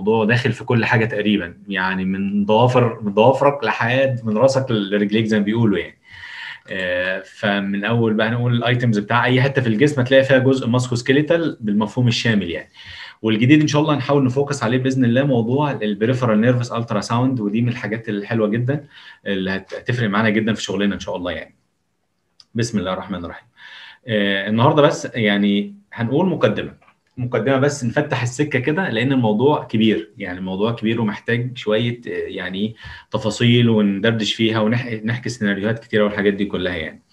الموضوع داخل في كل حاجه تقريبا، يعني من ضوافرك لحد من راسك لرجليك زي ما بيقولوا يعني. فمن اول بقى نقول الايتمز بتاع اي حته في الجسم هتلاقي فيها جزء ماسكو سكيليتال بالمفهوم الشامل يعني. والجديد ان شاء الله هنحاول نفوكس عليه باذن الله موضوع البريفرال نيرفس الترا ساوند، ودي من الحاجات الحلوه جدا اللي هتفرق معانا جدا في شغلنا ان شاء الله يعني. بسم الله الرحمن الرحيم. النهارده بس يعني هنقول مقدمه بس نفتح السكه كده، لان الموضوع كبير يعني، الموضوع كبير ومحتاج شويه يعني تفاصيل وندردش فيها ونحكي سيناريوهات كتيره والحاجات دي كلها يعني.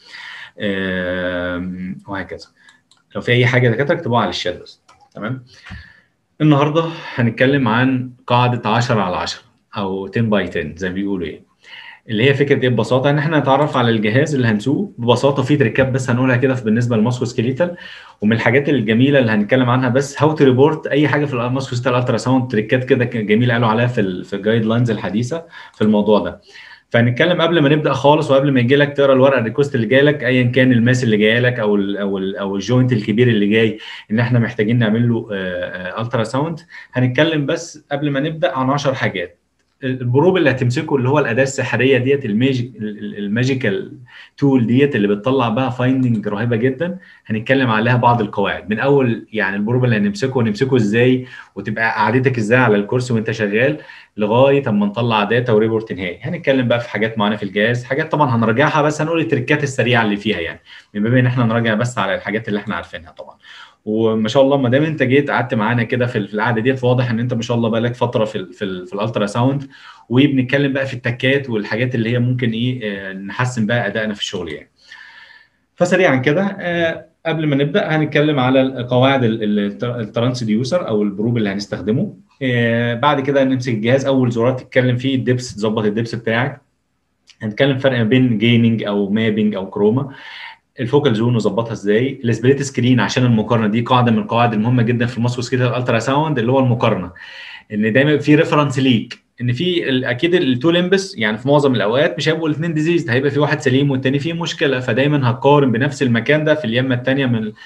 وهكذا. لو في اي حاجه دكاتره اكتبوها على الشات بس. تمام. النهارده هنتكلم عن قاعده 10 على 10 او 10 باي 10 زي ما بيقولوا يعني. اللي هي فكره ايه ببساطه؟ ان احنا نتعرف على الجهاز اللي هنسوقه ببساطه. في تريكات بس هنقولها كده بالنسبه للماسكو سكيليتال، ومن الحاجات الجميله اللي هنتكلم عنها بس هاو تو ريبورت اي حاجه في الماسكو سكيليتال الترا ساوند. تريكات كده جميله قالوا عليها في الجايد لاينز الحديثه في الموضوع ده. فهنتكلم قبل ما نبدا خالص، وقبل ما يجي لك تقرا الورقه الريكوست اللي جاي لك ايا كان الماس اللي جاي لك او الجوينت الكبير اللي جاي ان احنا محتاجين نعمل له الترا ساوند. هنتكلم بس قبل ما نبدا عن 10 حاجات. البروب اللي هتمسكه اللي هو الاداه السحريه ديت، الماجيكال تول ديت اللي بتطلع بقى فايندنج رهيبه جدا. هنتكلم عليها بعض القواعد من اول يعني البروب اللي هنمسكه ازاي، وتبقى قعدتك ازاي على الكرسي وانت شغال لغايه اما نطلع داتا وريبورت نهائي. هنتكلم بقى في حاجات معينه في الجهاز، حاجات طبعا هنراجعها بس هنقول التريكات السريعه اللي فيها يعني، من باب ان احنا نراجع بس على الحاجات اللي احنا عارفينها طبعا. وما شاء الله ما دام انت جيت قعدت معانا كده في القعده ديت، واضح ان انت ما شاء الله بقالك فتره في الالترا ساوند، وبنتكلم بقى في التكات والحاجات اللي هي ممكن ايه نحسن بقى ادائنا في الشغل يعني. فسريعا كده قبل ما نبدا هنتكلم على قواعد الترانسديوسر او البروب اللي هنستخدمه. بعد كده نمسك الجهاز، اول زرار تتكلم فيه الدبس، تظبط الدبس بتاعك. هنتكلم فرق ما بين جيمنج او مابنج او كروما. الفوكال زون نظبطها ازاي. السبليت سكرين عشان المقارنه، دي قاعده من القواعد المهمه جدا في الماسكو سكيليتال الترا ساوند اللي هو المقارنه. ان دايما في ريفرنس ليك، ان في اكيد التو لمبس يعني في معظم الاوقات مش هيبقوا الاثنين ديزيز، هيبقى في واحد سليم والتاني فيه مشكله، فدايما هتقارن بنفس المكان ده في اليمه الثانيه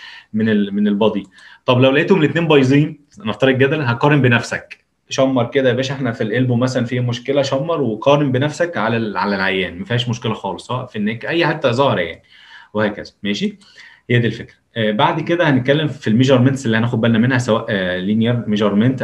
من البادي. طب لو لقيتهم الاثنين بايظين نفترض جدلا، هتقارن بنفسك. شمر كده يا باشا، احنا في القلب مثلا فيه مشكله، شمر وقارن بنفسك على العيان، ما فيهاش مشكله خالص، سواء في النك اي حته ظاهره يعني، وهكذا. ماشي، هي دي الفكره. بعد كده هنتكلم في الميجرمنتس اللي هناخد بالنا منها، سواء لينير ميجرمنت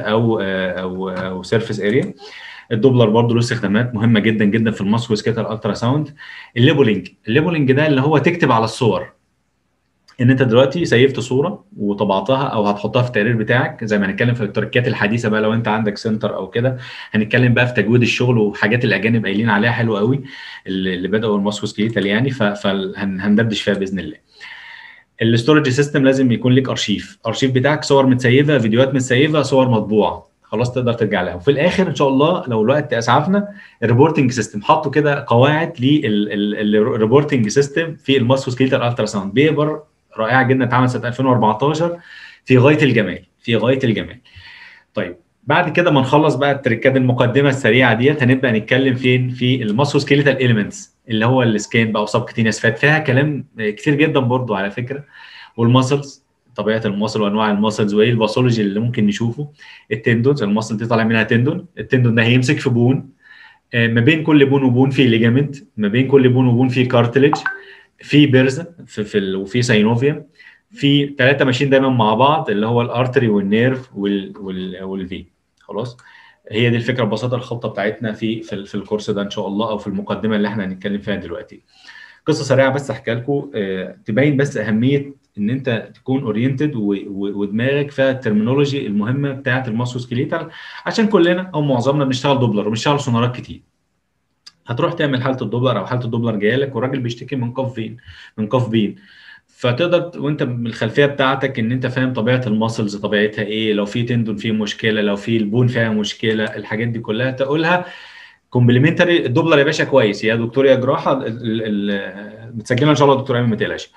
او سيرفيس اريا. الدوبلر برضه له استخدامات مهمه جدا جدا في الماسكو سكيليتال الترا ساوند. الليبلنج ده اللي هو تكتب على الصور. ان انت دلوقتي سيفت صوره وطبعتها او هتحطها في التقرير بتاعك، زي ما هنتكلم في التركات الحديثه بقى لو انت عندك سنتر او كده. هنتكلم بقى في تجويد الشغل وحاجات الاجانب قايلين عليها حلوه قوي اللي بداوا الماسكو سكيليتال يعني، فهندردش فيها باذن الله. الاستورج سيستم لازم يكون لك ارشيف بتاعك، صور متسيفه، فيديوهات متسيفه، صور مطبوعه، خلاص تقدر ترجع لها. وفي الاخر ان شاء الله لو الوقت اسعفنا، الريبورتنج سيستم حطوا كده قواعد للريبورتنج سيستم في الماسكو سكيليتال الترا ساوند. بيبر رائعه جدا اتعمل سنه 2014 في غايه الجمال، في غايه الجمال. طيب بعد كده ما نخلص بقى التريكات المقدمه السريعه ديت، هنبدا نتكلم فين في الماسكو سكيليتال اليمنتس اللي هو السكان بقى وسبكتينيوس فات، فيها كلام كتير جدا برضو على فكره. والماسلز، طبيعه الماسل وانواع الماسلز وايه الباثولوجي اللي ممكن نشوفه. التندونز، الماسل دي طالع منها تندون، التندون ده هيمسك في بون، ما بين كل بون وبون في ليجامنت، ما بين كل بون وبون في كارتليج، في بيرز وفي ساينوفيا، في ثلاثه ماشيين دايما مع بعض اللي هو الارتري والنيرف والفي. خلاص، هي دي الفكره ببساطه، الخطه بتاعتنا في الكورس ده ان شاء الله، او في المقدمه اللي احنا هنتكلم فيها دلوقتي. قصه سريعه بس احكي لكم تبين بس اهميه ان انت تكون اورينتد ودماغك فيها الترمينولوجي المهمه بتاعه الماسكو سكيليتال، عشان كلنا او معظمنا بنشتغل دوبلر وبنشتغل سونارات كتير. هتروح تعمل حاله الدوبلر او حاله الدوبلر جايه لك والراجل بيشتكي من قف بين، فتقدر وانت من الخلفيه بتاعتك ان انت فاهم طبيعه الماسلز طبيعتها ايه، لو في تندون فيه مشكله، لو في البون فيها مشكله، الحاجات دي كلها تقولها كومبلمنتري. الدوبلر يا باشا كويس يا دكتور يا جراحه، متسجله ان شاء الله دكتور ايمن ما تقلقش.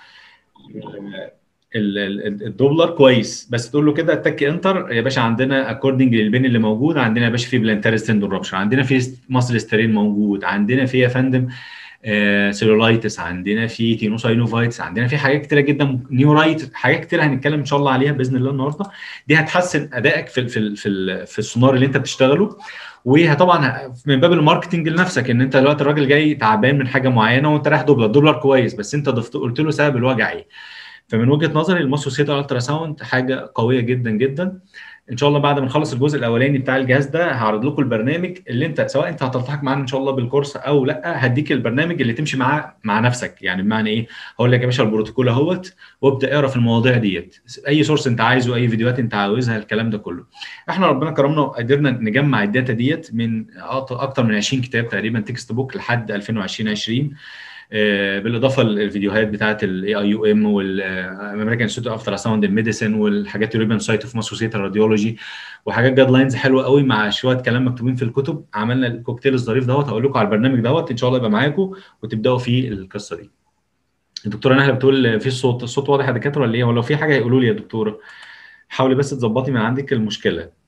الدوبلر كويس، بس تقول له كده تك انتر يا باشا، عندنا اكوردنج للبين اللي موجود عندنا يا باشا في بلانتاريس تندون رابشر، عندنا في ماسل سترين موجود، عندنا في يا فندم سيلولايتس، عندنا في تينوساينوفايتس، عندنا في حاجات كتيره جدا، نيورايت، حاجات كتيره هنتكلم ان شاء الله عليها باذن الله النهارده. دي هتحسن ادائك في السونار اللي انت بتشتغله. وطبعا من باب الماركتنج لنفسك، ان انت دلوقتي الراجل جاي تعبان من حاجه معينه وانت رايح دوبلر كويس، بس انت قلت له سبب الوجع ايه. فمن وجهه نظري الماسوسيتال الترا ساوند حاجه قويه جدا جدا. ان شاء الله بعد ما نخلص الجزء الاولاني بتاع الجهاز ده هعرض لكم البرنامج اللي انت سواء انت هتلتحق معانا ان شاء الله بالكورس او لا، هديك البرنامج اللي تمشي معاه مع نفسك. يعني بمعنى ايه؟ هقول لك يا باشا البروتوكول اهوت، وابدا اقرا في المواضيع ديت، اي سورس انت عايزه، اي فيديوهات انت عاوزها، الكلام ده كله. احنا ربنا كرمنا وقدرنا نجمع الداتا ديت من اكتر من 20 كتاب تقريبا تكست بوك لحد 2020 بالاضافه للفيديوهات بتاعه الاي اي يو ام والامريكان انستيتيوت اوف الترا ساوند ميديسن والحاجات يوروبيان سايت اوف ماسوسيتال راديولوجي، وحاجات جايد لاينز حلوه قوي مع شويه كلام مكتوبين في الكتب. عملنا الكوكتيل الظريف دوت، هقول لكم على البرنامج دوت ان شاء الله يبقى معاكم وتبداوا فيه القصه دي. الدكتوره نهله بتقول في الصوت واضح يا دكاتره ولا ايه؟ ولو في حاجه هيقولوا لي يا دكتوره، حاولي بس تظبطي من عندك المشكله.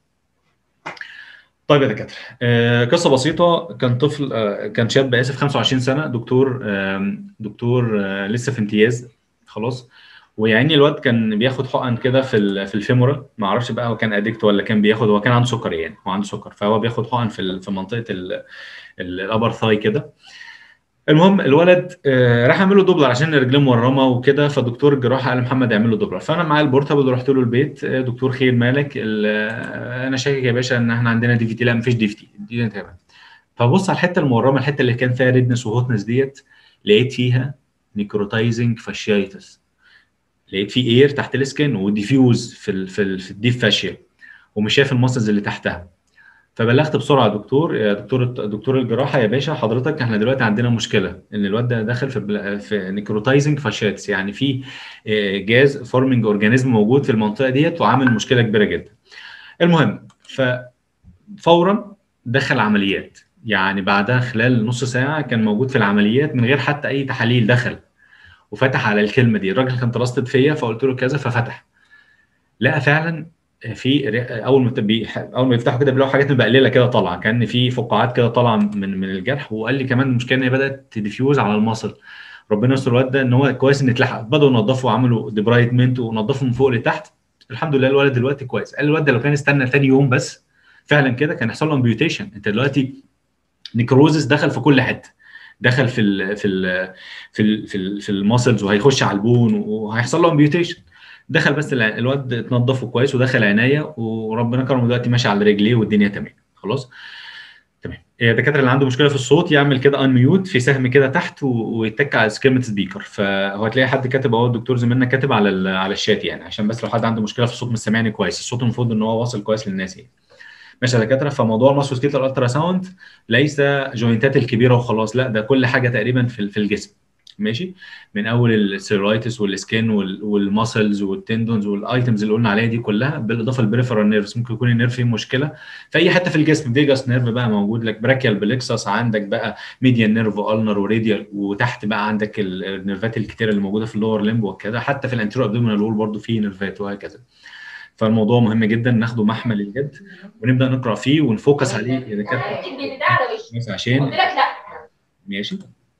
طيب يا دكاتره، قصه بسيطه. كان طفل، كان شاب اسف 25 سنه، دكتور لسه في امتياز خلاص. ويعني الواد كان بياخد حقن كده في الفيمورال، ما اعرفش بقى هو كان اديكت ولا كان بياخد، هو كان عنده سكر، يعني هو عنده سكر، فهو بياخد حقن في منطقه الابر ثاي كده. المهم الولد راح اعمل له دوبلر عشان رجليه مورمه وكده، فدكتور الجراحه قال محمد اعمل له دوبلر. فانا معايا البورتابل رحت له البيت، دكتور خير مالك انا شاكك يا باشا ان احنا عندنا دي في تي. لا مفيش دي في تي، دي تمام. فبص على الحته المورمه، الحته اللي كان فيها ريدنس وهوتنس ديت، لقيت فيها نيكروتايزنج فاشيايتس، لقيت في اير تحت السكن وديفيوز في الديب فاشيا، ومش شايف الماسلز اللي تحتها. فبلغت بسرعه دكتور، يا دكتور الجراحه يا باشا حضرتك احنا دلوقتي عندنا مشكله ان الواد ده داخل في نيكروتايزنج فاشياتس، يعني في جاز فورمنج اورجانيزم موجود في المنطقه ديت وعامل مشكله كبيره جدا. المهم ففورا دخل عمليات، يعني بعدها خلال نص ساعه كان موجود في العمليات من غير حتى اي تحاليل. دخل وفتح على الكلمه دي، الراجل كان ترستد فيا فقلت له كذا، ففتح لقى فعلا في اول ما يفتحوا كده بيلاقوا حاجات مبقلله كده طالعه، كان في فقاعات كده طالعه من الجرح. وقال لي كمان المشكله ان هي بدات تديفيوز على المصل. ربنا يستر الواد ده ان هو كويس ان اتلحق، بداوا ينظفوا وعملوا ديبرايتمنت ونظفوا من فوق لتحت. الحمد لله الولد دلوقتي كويس. قال الواد ده لو كان استنى ثاني يوم بس فعلا كده كان يحصل له امبيوتيشن. انت دلوقتي نيكروزس دخل في كل حته، دخل في الماسلز وهيخش على البون وهيحصل له امبيوتيشن. دخل بس الواد اتنضف كويس ودخل عنايه وربنا كرمه دلوقتي ماشي على رجليه والدنيا تمام خلاص. تمام. الدكاتره اللي عنده مشكله في الصوت يعمل كده ان ميوت في سهم كده تحت ويتك على سكيمه سبيكر. فهو تلاقي حد كاتب اهو، الدكتور زميلنا كاتب على الشات، يعني عشان بس لو حد عنده مشكله في الصوت مش سامعني كويس. الصوت المفروض ان هو واصل كويس للناس يعني. ماشي يا دكاتره. فموضوع الماسوسكيتال الترا ساوند ليس جوينتات الكبيره وخلاص، لا ده كل حاجه تقريبا في الجسم. ماشي، من اول السيرولايتس والسكين والماسلز والتندونز والايتمز اللي قلنا عليها دي كلها، بالاضافه للبريفرال نيرفز. ممكن يكون النيرف فيه مشكله في اي حته في الجسم، فيجاس نيرف بقى موجود لك، براكيال بلكسس عندك بقى، ميديان نيرف والنر وراديال، وتحت بقى عندك النيرفات الكتيره اللي موجوده في اللور ليمب وكذا، حتى في الانتيرو ابدومينال وول برضه في نيرفات وهكذا. فالموضوع مهم جدا ناخده محمل الجد ونبدا نقرا فيه ونفوكس عليه يا دكاتره عشان ماشي.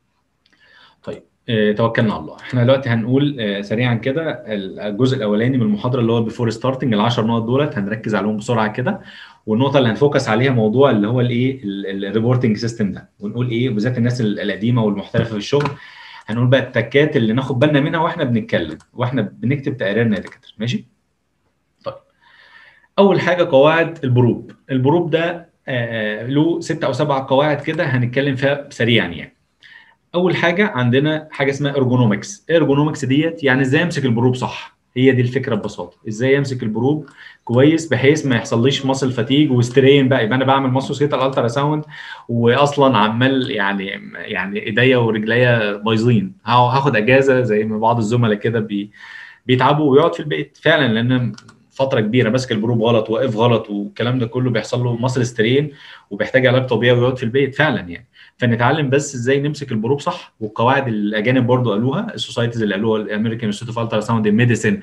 طيب توكلنا على الله. احنا دلوقتي هنقول سريعا كده الجزء الاولاني من المحاضره اللي هو بيفور ستارتنج، ال10 نقط دولت هنركز عليهم بسرعه كده. والنقطه اللي هنفوكس عليها موضوع اللي هو الايه الريبورتنج سيستم ده، ونقول ايه بالذات الناس القديمه والمحترفه في الشغل. هنقول بقى التكات اللي ناخد بالنا منها واحنا بنتكلم واحنا بنكتب تقاريرنا يا دكاتره. ماشي. طيب اول حاجه قواعد البروب ده له 6 أو 7 قواعد كده هنتكلم فيها سريعا يعني. اول حاجه عندنا حاجه اسمها ارجونومكس. ارجونومكس ديت يعني ازاي امسك البروب صح، هي دي الفكره ببساطه. ازاي امسك البروب كويس بحيث ما يحصليش ماسل فاتيج وسترين بقى، يبقى انا بعمل ماسوسكيتال الترا ساوند واصلا عمال يعني ايديا ورجليا بايظين، هاخد اجازه زي ما بعض الزملاء كده بيتعبوا ويقعد في البيت فعلا، لان فتره كبيره ماسك البروب غلط، واقف غلط، والكلام ده كله بيحصل له ماسل سترين وبيحتاج علاج طبيعي ويقعد في البيت فعلا يعني. فنتعلم بس ازاي نمسك البروب صح. والقواعد الاجانب برضو قالوها، السوسايتيز اللي قالوها الامريكان انستيتيوت اوف الترا ساوند ميديسن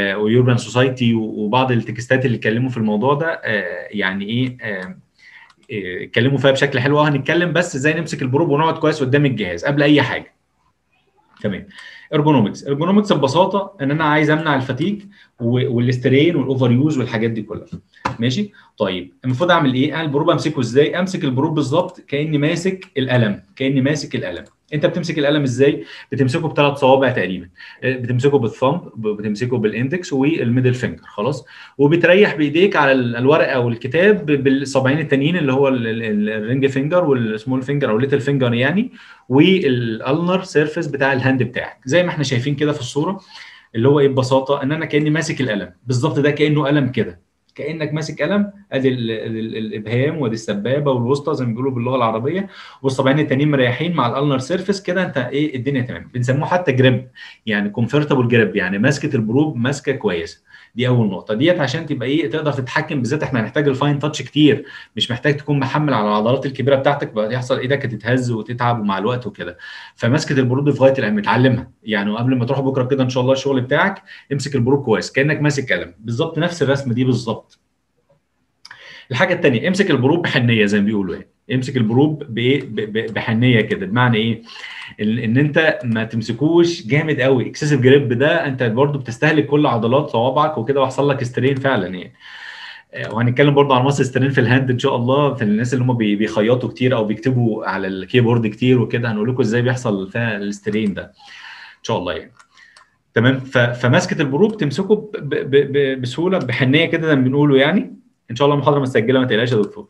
واليوروبيان سوسايتي وبعض التكستات اللي اتكلموا في الموضوع ده يعني ايه اتكلموا فيها بشكل حلو. هنتكلم بس ازاي نمسك البروب ونقعد كويس قدام الجهاز قبل اي حاجه. تمام. ارجونومكس ببساطه ان انا عايز امنع الفتيج والاسترين والاوفر يوز والحاجات دي كلها. ماشي. طيب المفروض اعمل ايه؟ انا البروب امسكه ازاي؟ امسك البروب بالظبط كاني ماسك القلم، انت بتمسك القلم ازاي؟ بتمسكه بثلاث صوابع تقريبا، بتمسكه بالثumb، بتمسكه بالاندكس والميدل فينجر، خلاص، وبتريح بايديك على الورقه او الكتاب بالصبعين التانيين اللي هو الرينج فينجر والسمول فينجر او ليتل فينجر يعني، والالنر سيرفيس بتاع الهاند بتاعك زي ما احنا شايفين كده في الصوره. اللي هو ايه ببساطه؟ ان انا كاني ماسك القلم بالظبط، ده كانه قلم كده، كانك ماسك قلم. ادي الابهام وادي السبابه والوسطى زي ما بيقولوا باللغه العربيه، والصباعين التانيين مريحين مع الالنر سيرفيس كده. انت ايه الدنيا تمام. بنسموه حتى جريب، يعني كومفورتابل جريب، يعني ماسكه البروب ماسكه كويسه. دي اول نقطه ديت عشان تبقى ايه تقدر تتحكم. بالذات احنا هنحتاج الفاين تاتش كتير، مش محتاج تكون محمل على العضلات الكبيره بتاعتك بقى يحصل ايدك تتهز وتتعب ومع الوقت وكده. فماسكه البروب في غايه الاهميه، اتعلمها يعني، وقبل ما تروح بكره كده ان شاء الله الشغل بتاعك امسك البروب كويس كانك ماسك قلم بالظبط، نفس الرسمه دي بالظبط. الحاجه الثانيه، امسك البروب بحنيه زي ما بيقولوا يعني. امسك البروب بايه؟ بحنيه كده. بمعنى ايه؟ ان انت ما تمسكوش جامد قوي. اكسسيف جريب ده انت برضو بتستهلك كل عضلات صوابعك وكده، ويحصل لك استرين فعلا يعني. وهنتكلم برضو عن مصر استرين في الهاند ان شاء الله، في الناس اللي هم بيخيطوا كتير او بيكتبوا على الكيبورد كتير وكده، هنقول لكم ازاي بيحصل فيها الاسترين ده ان شاء الله يعني. تمام. فماسكه البروب تمسكه بسهوله بحنيه كده زي ما بنقوله يعني. ان شاء الله المحاضره متسجله ما تقلقش يا دكتور.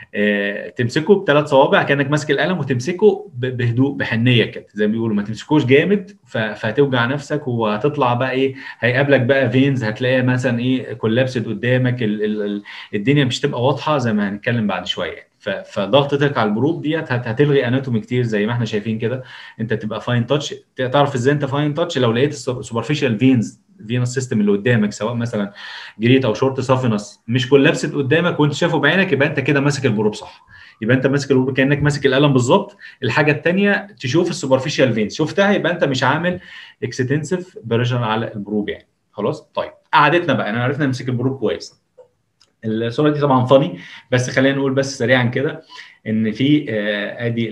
تمسكه بثلاث صوابع كانك ماسك القلم، وتمسكه بهدوء بحنيه كده زي ما بيقولوا، ما تمسكوش جامد فهتوجع نفسك وهتطلع بقى ايه، هيقابلك بقى فينز، هتلاقي مثلا ايه كولابسد قدامك، الدنيا مش تبقى واضحه زي ما هنتكلم بعد شويه. فضغطتك على البروب ديت هتلغي اناتومي كتير زي ما احنا شايفين كده. انت تبقى فاين تاتش. تعرف ازاي انت فاين تاتش؟ لو لقيت السوبرفيشال فينس سيستم اللي قدامك، سواء مثلا جريت او شورت سافينس، مش كولابسد قدامك وانت شايفه بعينك، يبقى انت كده ماسك البروب صح. يبقى انت ماسك البروب كانك ماسك القلم بالظبط. الحاجه الثانيه تشوف السوبرفيشال فينز، شفتها يبقى انت مش عامل اكستنسيف بريشر على البروب يعني. خلاص. طيب قعدتنا بقى، انا عرفنا نمسك البروب كويس. الصوره دي طبعا فاني، بس خلينا نقول بس سريعا كده ان في ادي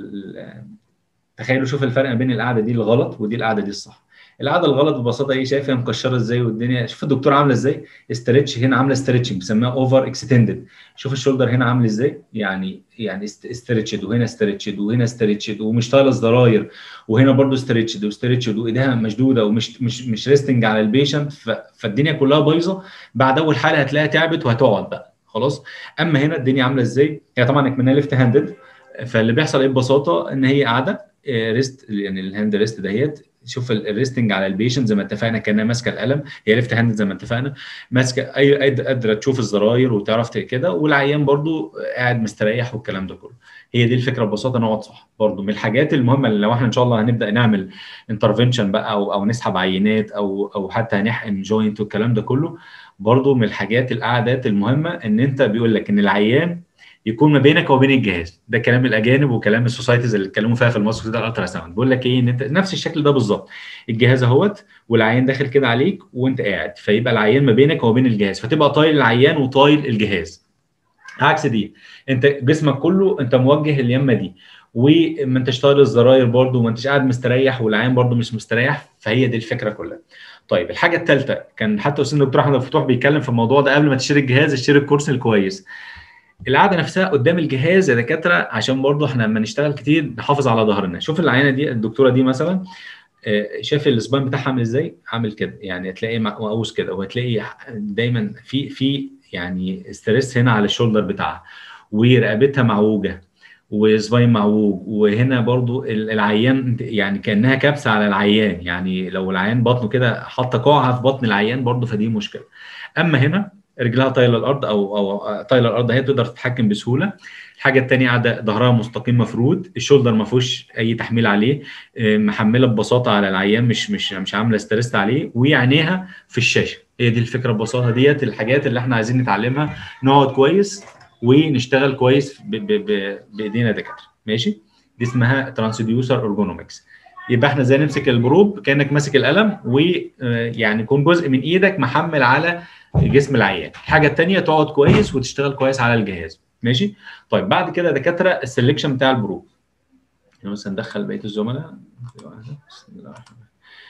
تخيلوا، شوف الفرق ما بين القعده دي الغلط ودي القعده دي الصح. القعده الغلط ببساطه ايه؟ شايف هي مكشره ازاي والدنيا؟ شوف الدكتوره عامله ازاي، استرتش هنا عامله ستريتشنج بنسميها اوفر اكستندد. شوف الشولدر هنا عامل ازاي، يعني استرتشد، وهنا استرتشد، وهنا استرتشد، ومش طايله الزراير، وهنا برده استرتشد واسترتشد، وايديها مشدوده ومش مش ريستنج على البيشنت. فالدنيا كلها بايظه. بعد اول حاله هتلاقيها تعبت وهتقعد بقى خلاص. اما هنا الدنيا عامله ازاي؟ هي طبعا اكمنها ليفت هاندد. فاللي بيحصل ايه ببساطه؟ ان هي قاعده ريست، يعني الهاند ريست دهيت. شوف الريستنج على البيشنت زي ما اتفقنا كانها ماسكه القلم، هي ليفت هاند زي ما اتفقنا، ماسكه قادره تشوف الزراير وتعرف كده، والعيان برضو قاعد مستريح والكلام ده كله. هي دي الفكره ببساطه، نقعد صح. برضو من الحاجات المهمه اللي لو احنا ان شاء الله هنبدا نعمل انترفنشن بقى او نسحب عينات او حتى هنحقن جوينت والكلام ده كله، برضو من الحاجات القعدات المهمه ان انت بيقول لك ان العيان يكون ما بينك وبين الجهاز. ده كلام الاجانب وكلام السوسايتيز اللي اتكلموا فيها في المصري ده الالترا ساوند. بيقول لك ايه؟ ان انت نفس الشكل ده بالظبط، الجهاز اهوت والعيان داخل كده عليك وانت قاعد، فيبقى العيان ما بينك وبين الجهاز، فتبقى طايل العيان وطايل الجهاز. عكس دي، انت جسمك كله انت موجه اليمه دي، وما انتش طايل الزراير برده، وما انتش قاعد مستريح والعيان برده مش مستريح. فهي دي الفكره كلها. طيب الحاجه الثالثه، كان حتى استاذ الدكتور احمد فتوح بيتكلم في الموضوع ده، قبل ما تشتري الجهاز اشتري الكورس الكويس. القعده نفسها قدام الجهاز يا دكاتره، عشان برضو احنا لما نشتغل كتير نحافظ على ظهرنا. شوف العينه دي، الدكتوره دي مثلا، شايف السباين بتاعها عامل ازاي؟ عامل كده يعني، هتلاقي مقوس كده، وهتلاقي دايما في يعني ستريس هنا على الشولدر بتاعها، ورقبتها معوجه، وسباين معوج، وهنا برضو العيان يعني كانها كبسه على العيان، يعني لو العيان بطنه كده حاطه كوعها في بطن العيان برضو، فدي مشكله. اما هنا رجلها طايله الارض او طايله الارض، هي تقدر تتحكم بسهوله. الحاجه الثانيه قاعده ظهرها مستقيم مفرود، الشولدر ما فيهوش اي تحميل عليه، محمله ببساطه على العيان، مش عامله ستريس عليه، وعينيها في الشاشه. هي دي الفكره ببساطه، ديت الحاجات اللي احنا عايزين نتعلمها. نقعد كويس ونشتغل كويس بايدينا دكاتره. ماشي. دي اسمها ترانسديوسر ارجونومكس. يبقى احنا ازاي نمسك البروب كانك ماسك القلم، ويعني يكون جزء من ايدك محمل على جسم العيان. الحاجه الثانيه تقعد كويس وتشتغل كويس على الجهاز. ماشي. طيب بعد كده دكاتره السلكشن بتاع البروب، مثلا ندخل بقيه الزملاء. بسم الله الرحمن الرحيم.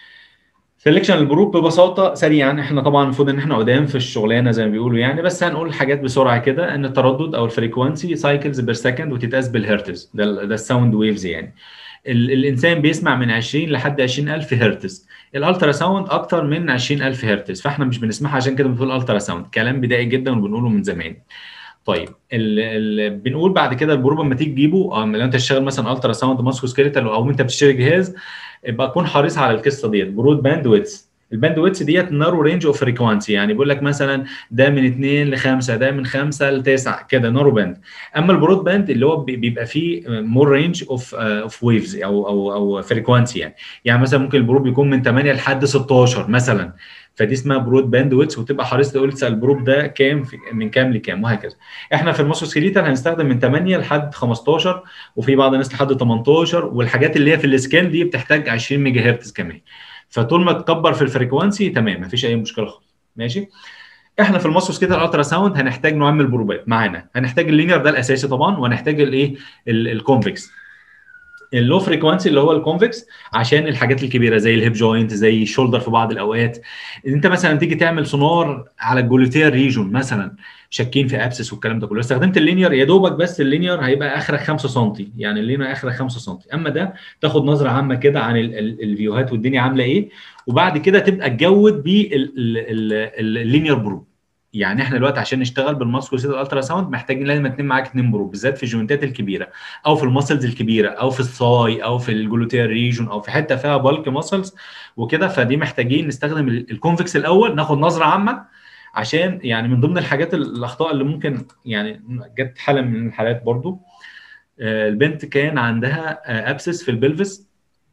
سلكشن البروب ببساطه سريعا، احنا طبعا المفروض ان احنا قدام في الشغلانه زي ما بيقولوا يعني، بس هنقول حاجات بسرعه كده، ان التردد او الفريكوانسي سايكلز بير سكند وتتقاس بالهرتز، ده الساوند ويفز يعني. الانسان بيسمع من 20 لحد 20000 هرتز، الالترا ساوند اكتر من 20000 هرتز، فاحنا مش بنسمعها عشان كده بنقول الترا ساوند، كلام بدائي جدا وبنقوله من زمان. طيب بنقول بعد كده البروب لما تيجي تجيبه، لو انت تشتغل مثلا الترا ساوند ماسكو سكيلتال او انت بتشتري جهاز، يبقى كون حريص على القصه ديت، برود باند ويتس. الباند ويتس ديت نارو رينج اوف فريكوانسي، يعني بيقول لك مثلا ده من 2 ل 5، ده من 5 ل 9 كده، نارو باند. اما البرود باند اللي هو بيبقى فيه مور رينج اوف ويفز او فريكوانسي يعني مثلا ممكن البروب يكون من 8 لحد 16 مثلا، فدي اسمها برود باند ويتس، وتبقى حريص تقول تسال البروب ده كام من كام لكام وهكذا. احنا في الماسو سكيليتال هنستخدم من 8 لحد 15، وفي بعض الناس لحد 18، والحاجات اللي هي في السكيل دي بتحتاج 20 ميجا هرتز كمان. فطول ما تكبر في الفريكوانسي تمام، مفيش اي مشكله خالص. ماشي. احنا في الماسو سكيليتال الترا ساوند هنحتاج نوعين من البروبات معانا، هنحتاج اللينير ده الاساسي طبعا، وهنحتاج الايه الكونفكس. اللو فريكوانسي اللي هو الكونفكس عشان الحاجات الكبيره زي الهيب جوينت، زي الشولدر في بعض الاوقات. انت مثلا تيجي تعمل سونار على الجلوتير ريجون مثلا، شاكين في ابسس والكلام ده كله، استخدمت اللينير يا دوبك، بس اللينير هيبقى اخرك 5 سم، يعني اللينير اخرك 5 سم. اما ده تاخد نظره عامه كده عن الفيوهات والدنيا عامله ايه، وبعد كده تبقى تجود باللينير بروب. يعني احنا دلوقتي عشان نشتغل بالماسكو سيتال الترا ساوند محتاجين لازم اتنين معاك 2 بروب، بالذات في الجوينتات الكبيره او في المسلز الكبيره او في الثاي او في الجلوتير ريجون او في حته فيها بالك مسلز وكده، فدي محتاجين نستخدم الكونفكس الاول، ناخد نظره عامه. عشان يعني من ضمن الحاجات الاخطاء اللي ممكن يعني جت حاله من الحالات برضو، البنت كان عندها ابسس في البلفس.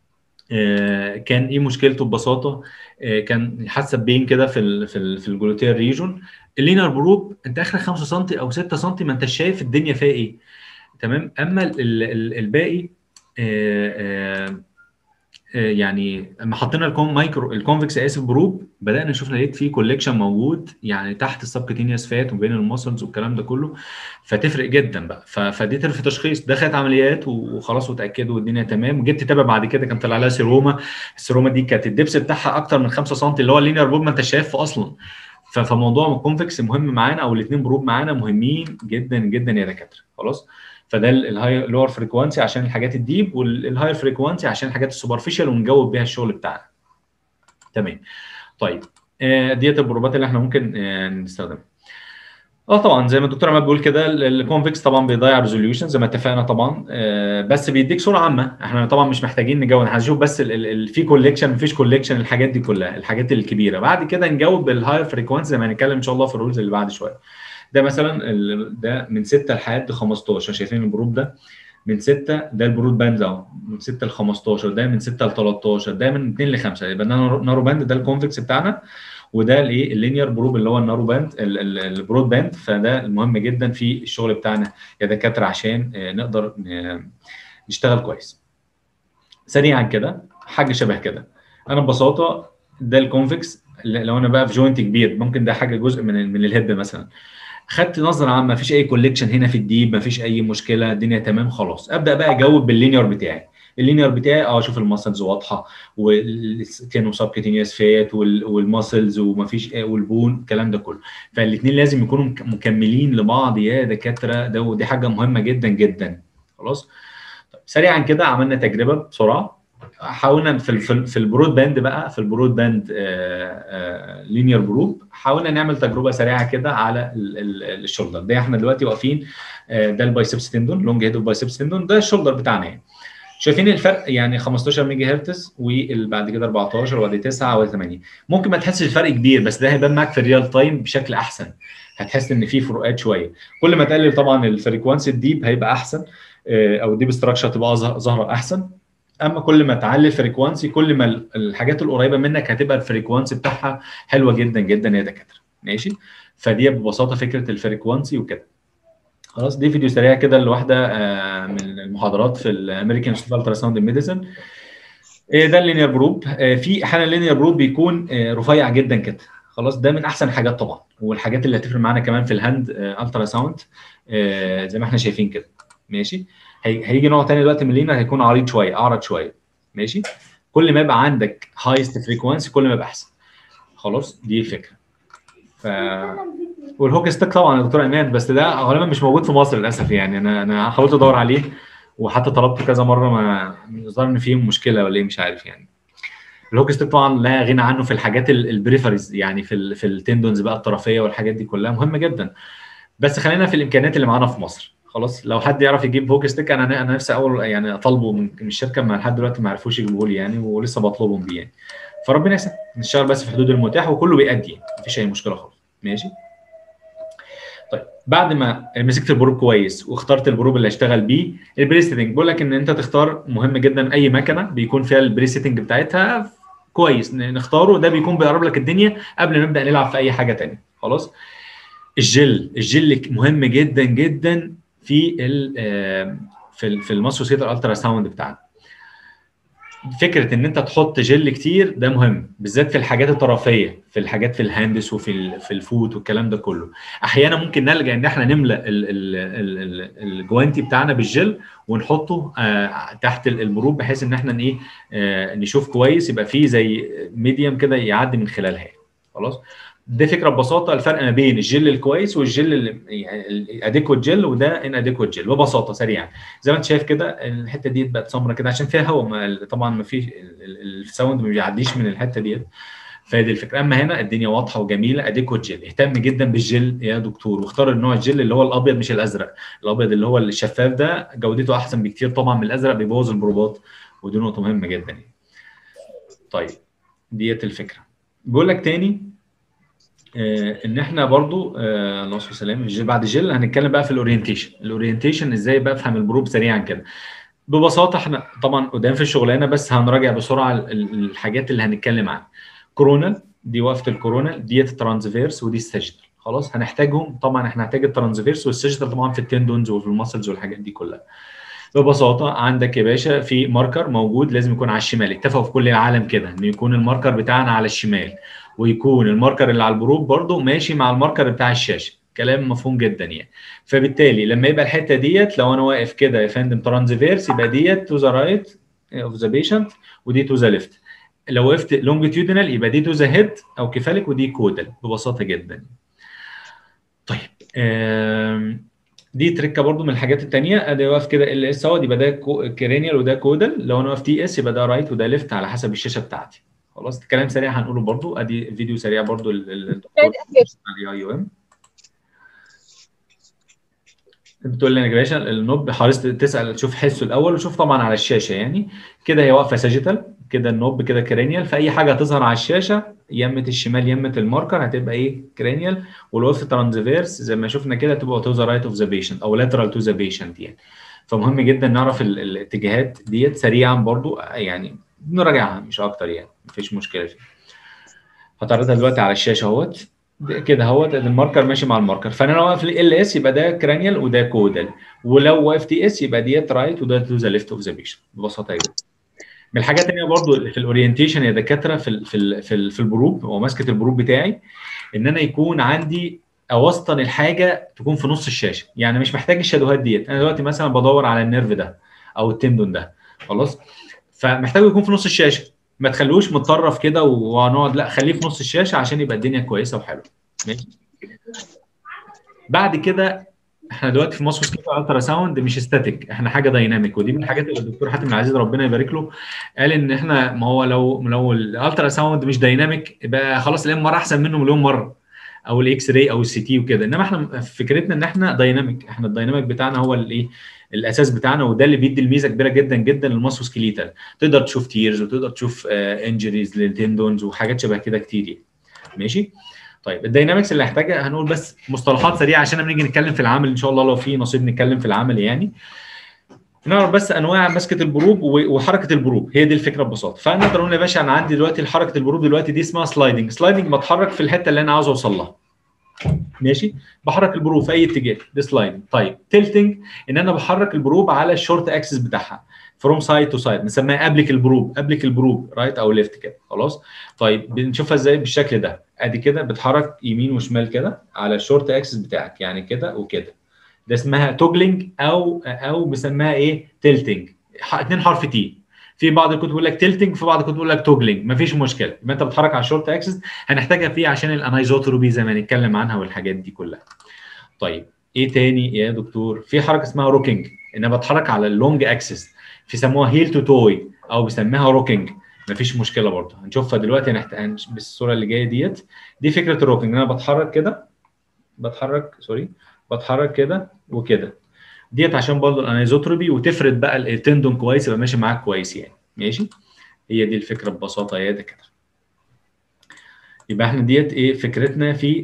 كان ايه مشكلته ببساطه؟ كان حاسه بين كده في الجلوتير ريجون. اللينر بروب انت اخرك 5 سم او 6 سم، ما انت شايف الدنيا فيها ايه. تمام. اما الباقي يعني لما حطينا مايكرو الكونفكس اسف بروب، بدانا نشوف لقيت فيه كوليكشن موجود يعني تحت السبكتينيوس فات وبين المسلز والكلام ده كله، فتفرق جدا بقى. فدي في تشخيص، دخلت عمليات وخلاص وتاكدوا والدنيا تمام، وجبت تتابع بعد كده كان طلع لها سيروما. السيروما دي كانت الدبس بتاعها اكتر من 5 سم، اللي هو اللينير بروب ما انت شايفه اصلا. فموضوع الكونفكس مهم معانا، او الاثنين بروب معانا مهمين جدا جدا يا دكاتره. خلاص. فده الهاي لور فريكوانسي عشان الحاجات الديب، والهاي فريكوانسي عشان الحاجات السوبرفيشال ونجاوب بيها الشغل بتاعنا. تمام. طيب ديت البروبات اللي احنا ممكن نستخدمها. طبعا زي ما الدكتور عماد بيقول كده، الكونفكس طبعا بيضيع ريزوليوشن زي ما اتفقنا طبعا، بس بيديك صوره عامه. احنا طبعا مش محتاجين نجاوب، هنشوف بس في كوليكشن مفيش كوليكشن، الحاجات دي كلها الحاجات الكبيره. بعد كده نجاوب بالهاي فريكوانسي زي ما هنتكلم ان شاء الله في الرولز اللي بعد شويه. ده مثلا ده من 6 لحد 15، شايفين البروب ده من 6، ده البرود باند اهو من 6 ل 15، ده من 6 ل 13، ده من 2 ل 5، يبقى ده نارو باند، ده الكونفكس بتاعنا، وده الايه اللينير بروب اللي هو النارو باند البرود باند. فده المهم جدا في الشغل بتاعنا يا دكاتره عشان نقدر نشتغل كويس. سريعا كده حاجه شبه كده، انا ببساطه ده الكونفكس. لو انا بقى في جوينت كبير ممكن ده حاجه جزء من الهيد مثلا، خدت نظره عامه ما فيش اي كوليكشن هنا في الديب، ما فيش اي مشكله، الدنيا تمام، خلاص ابدا بقى اجاوب باللينير بتاعي. اللينير بتاعي اشوف الماسلز واضحه، والكانو سبكتينيوس فات والماسلز وما فيش والبون الكلام ده كله. فالاثنين لازم يكونوا مكملين لبعض يا دكاتره، ده ودي حاجه مهمه جدا جدا. خلاص. طيب سريعا كده عملنا تجربه بسرعه، حاولنا في البرود باند بقى، في البرود باند لينير بروب، حاولنا نعمل تجربه سريعه كده على الشولدر ده. احنا دلوقتي واقفين، ده البايسبس تندون، لونج هيد بايسبس تندون، ده الشولدر بتاعنا يعني. شايفين الفرق يعني 15 ميجا هرتز، وبعد كده 14 وبعد 9 وبعد 8. ممكن ما تحسش الفرق كبير، بس ده هيبان معاك في الريال تايم بشكل احسن، هتحس ان في فروقات شويه. كل ما تقلل طبعا الفريكوانسي الديب هيبقى احسن، او الديب ستراكشر تبقى ظاهره احسن. اما كل ما تعلي الفريكوانسي كل ما الحاجات القريبه منك هتبقى الفريكوانسي بتاعها حلوه جدا جدا يا دكاتره. ماشي. فدي ببساطه فكره الفريكوانسي وكده. خلاص. دي فيديو سريع كده لواحده من المحاضرات في الامريكان انستيتيوت الترا ساوند ميديسن. ده اللينير بروب. في احيانا اللينير بروب بيكون رفيع جدا كده، خلاص ده من احسن الحاجات طبعا، والحاجات اللي هتفرق معانا كمان في الهاند الترا ساوند زي ما احنا شايفين كده. ماشي. هيجي نوع تاني دلوقتي من اللينر هيكون عريض شويه، اعرض شويه. ماشي. كل ما يبقى عندك هايست فريكوانسي كل ما يبقى احسن. خلاص دي الفكره. ف والهوك ستيك طبعا يا دكتور ايمان، بس ده غالبا مش موجود في مصر للاسف يعني. انا حاولت ادور عليه وحتى طلبته كذا مره، ما ظهر ان فيه مشكله ولا ايه مش عارف يعني. الهوك ستيك طبعا لا غنى عنه في الحاجات البريفريز يعني، في التندونز بقى الطرفيه والحاجات دي كلها مهمه جدا. بس خلينا في الامكانيات اللي معانا في مصر. خلاص لو حد يعرف يجيب هوك ستيك، انا نفسي اول يعني اطالبه من الشركه، ما لحد دلوقتي ما عرفوش يجيبوه لي يعني، ولسه بطلبهم بيه يعني. فربنا يسهل، نشتغل بس في حدود المتاح وكله بيأدي، مفيش اي مشكله خالص. ماشي. طيب بعد ما مسكت البروب كويس واخترت البروب اللي هشتغل بيه، البري سيتنج بقول لك ان انت تختار، مهم جدا اي مكنه بيكون فيها البري سيتنج بتاعتها كويس نختاره، ده بيكون بيقرب لك الدنيا قبل ما نبدا نلعب في اي حاجه ثانيه. خلاص. الجل مهم جدا جدا في في الماسوسيتر الترا ساوند بتاعنا. فكره ان انت تحط جل كتير ده مهم، بالذات في الحاجات الطرفيه، في الحاجات في الهاندس وفي الفوت والكلام ده كله. احيانا ممكن نلجا ان احنا نملا الجوانتي بتاعنا بالجل ونحطه تحت البروب، بحيث ان احنا ايه نشوف كويس، يبقى فيه زي ميديم كده يعدي من خلالها. خلاص. دي فكره ببساطه الفرق ما بين الجل الكويس والجل يعني الاديكوت جل وده ان اديكوت جل، ببساطه سريعا. زي ما انت شايف كده الحته دي بقت سمره كده عشان فيها هواء، طبعا ما فيش الساوند ما بيعديش من الحته ديت. فدي الفكره. اما هنا الدنيا واضحه وجميله، اديكوت جل. اهتم جدا بالجل يا دكتور، واختار النوع الجل اللي هو الابيض مش الازرق. الابيض اللي هو الشفاف ده جودته احسن بكتير طبعا من الازرق، بيبوظ البروبات، ودي نقطه مهمه جدا. طيب ديت الفكره. بقول لك تاني ان احنا برضو اللهم صل وسلم بعد الجل هنتكلم بقى في الاورينتيشن ازاي بقى افهم البروب سريعا كده. ببساطه احنا طبعا قدام في الشغلانه، بس هنراجع بسرعه الحاجات اللي هنتكلم عنها. كورونا دي وقفه الكورونا، ديت الترانسفيرس ودي السجدل. خلاص هنحتاجهم طبعا، احنا هنحتاج الترانسفيرس والسجدل طبعا في التندونز وفي المسلز والحاجات دي كلها. ببساطه عندك يا باشا في ماركر موجود لازم يكون على الشمال، اتفقوا في كل العالم كده ان يكون الماركر بتاعنا على الشمال، ويكون الماركر اللي على البروب برضو ماشي مع الماركر بتاع الشاشه. كلام مفهوم جدا يعني. فبالتالي لما يبقى الحته ديت، لو انا واقف كده يا فندم ترانسفيرس، يبقى ديت تو ذا رايت اوف ذا بيشنت ودي تو ذا ليفت. لو وقفت لونجيتيودينال يبقى دي تو ذا هيد او كفالك ودي كودال، ببساطه جدا. طيب دي تركه برضو من الحاجات الثانيه. ادي واقف كده ال اس اهوت، يبقى ده كرينيال وده كودال. لو انا واقف تي اس يبقى ده رايت وده ليفت على حسب الشاشه بتاعتي. خلاص كلام سريع هنقوله برضو. ادي فيديو سريع برضو الدكتور اي ام بتقول لي يا باشا النوب حريص تسال تشوف حسه الاول، وشوف طبعا على الشاشه يعني كده هي واقفه ساجيتال كده، النوب كده كرينيال، فاي حاجه هتظهر على الشاشه يمه الشمال يمه الماركر هتبقى ايه كرينيال، ولو وقفت ترانسفيرس زي ما شفنا كده تبقى تو ذا رايت اوف ذا بيشنت او لاترال تو ذا بيشنت يعني. فمهم جدا نعرف الاتجاهات ديت سريعا برضو يعني، نراجعها مش اكتر يعني، مفيش مشكله فيها. هتعرضها دلوقتي على الشاشه اهوت كده اهوت، الماركر ماشي مع الماركر. فانا لو واقف ال اس يبقى ده كرانيال وده كودال، ولو واقف تي اس يبقى ديت رايت وده تو ذا ليفت اوف ذا بيشنت، ببساطه جدا. من الحاجات الثانيه برضو في الاورينتيشن يا دكاتره في البروب وماسكه البروب بتاعي، ان انا يكون عندي اوسطن الحاجه تكون في نص الشاشه، يعني مش محتاج الشادوهات ديت. انا دلوقتي مثلا بدور على النيرف ده او التندون ده، خلاص، فمحتاجه يكون في نص الشاشه، ما تخلوش متطرف كده ونقعد، لا خليه في نص الشاشه عشان يبقى الدنيا كويسه وحلوه. ماشي. بعد كده احنا دلوقتي في مصر سكيب الترا ساوند مش ستاتيك، احنا حاجه دايناميك، ودي من الحاجات اللي الدكتور حاتم العزيز ربنا يبارك له قال ان احنا، ما هو لو الالترا ساوند مش دايناميك يبقى خلاص الام ار احسن منه مليون مره، او الاكس راي او السي تي وكده. انما احنا فكرتنا ان احنا دايناميك، احنا الدايناميك بتاعنا هو الايه الاساس بتاعنا، وده اللي بيدي الميزه كبيره جدا جدا للماسو سكيليتال. تقدر تشوف تيرز وتقدر تشوف انجريز للتندونز وحاجات شبه كده كتير. ماشي. طيب الداينامكس اللي هحتاجها هنقول بس مصطلحات سريعه عشان لما نيجي نتكلم في العمل ان شاء الله لو في نصيب نتكلم في العمل يعني. نعرف بس انواع مسكه البروب وحركه البروب، هي دي الفكره ببساطه. فنقدر نقول يا باشا انا عندي دلوقتي حركه البروب دلوقتي دي اسمها سلايدنج. سلايدنج بتحرك في الحته اللي انا عاوز اوصل لها. ماشي. بحرك البروب في اي اتجاه، ده سلايد. طيب تلتنج ان انا بحرك البروب على الشورت اكسس بتاعها فروم سايد تو سايد، بنسميها ابليك البروب رايت او ليفت كده. خلاص. طيب بنشوفها ازاي؟ بالشكل ده، ادي كده بتحرك يمين وشمال كده على الشورت اكسس بتاعك، يعني كده وكده. ده اسمها توجلينج او بنسميها ايه؟ تلتنج. اتنين حرف تي. في بعض الكتب بيقول لك تلتنج، في بعض الكتب بيقول لك توجلينج، مفيش مشكله، يبقى انت بتتحرك على الشورت اكسس. هنحتاجها فيه عشان الانايزوتروبي زي ما هنتكلم عنها والحاجات دي كلها. طيب ايه تاني يا دكتور؟ في حركه اسمها روكينج، ان انا بتحرك على اللونج اكسس، بيسموها هيل تو توي او بيسميها روكينج، مفيش مشكله برضه، هنشوفها دلوقتي بالصوره اللي جايه ديت. دي فكره الروكينج، ان انا بتحرك كده، بتحرك كده وكده، ديت عشان برضه الانايزوتروبي، وتفرد بقى التندون كويس، يبقى ماشي معاك كويس يعني. ماشي. هي دي الفكره ببساطه يا ده كده. يبقى احنا ديت ايه فكرتنا في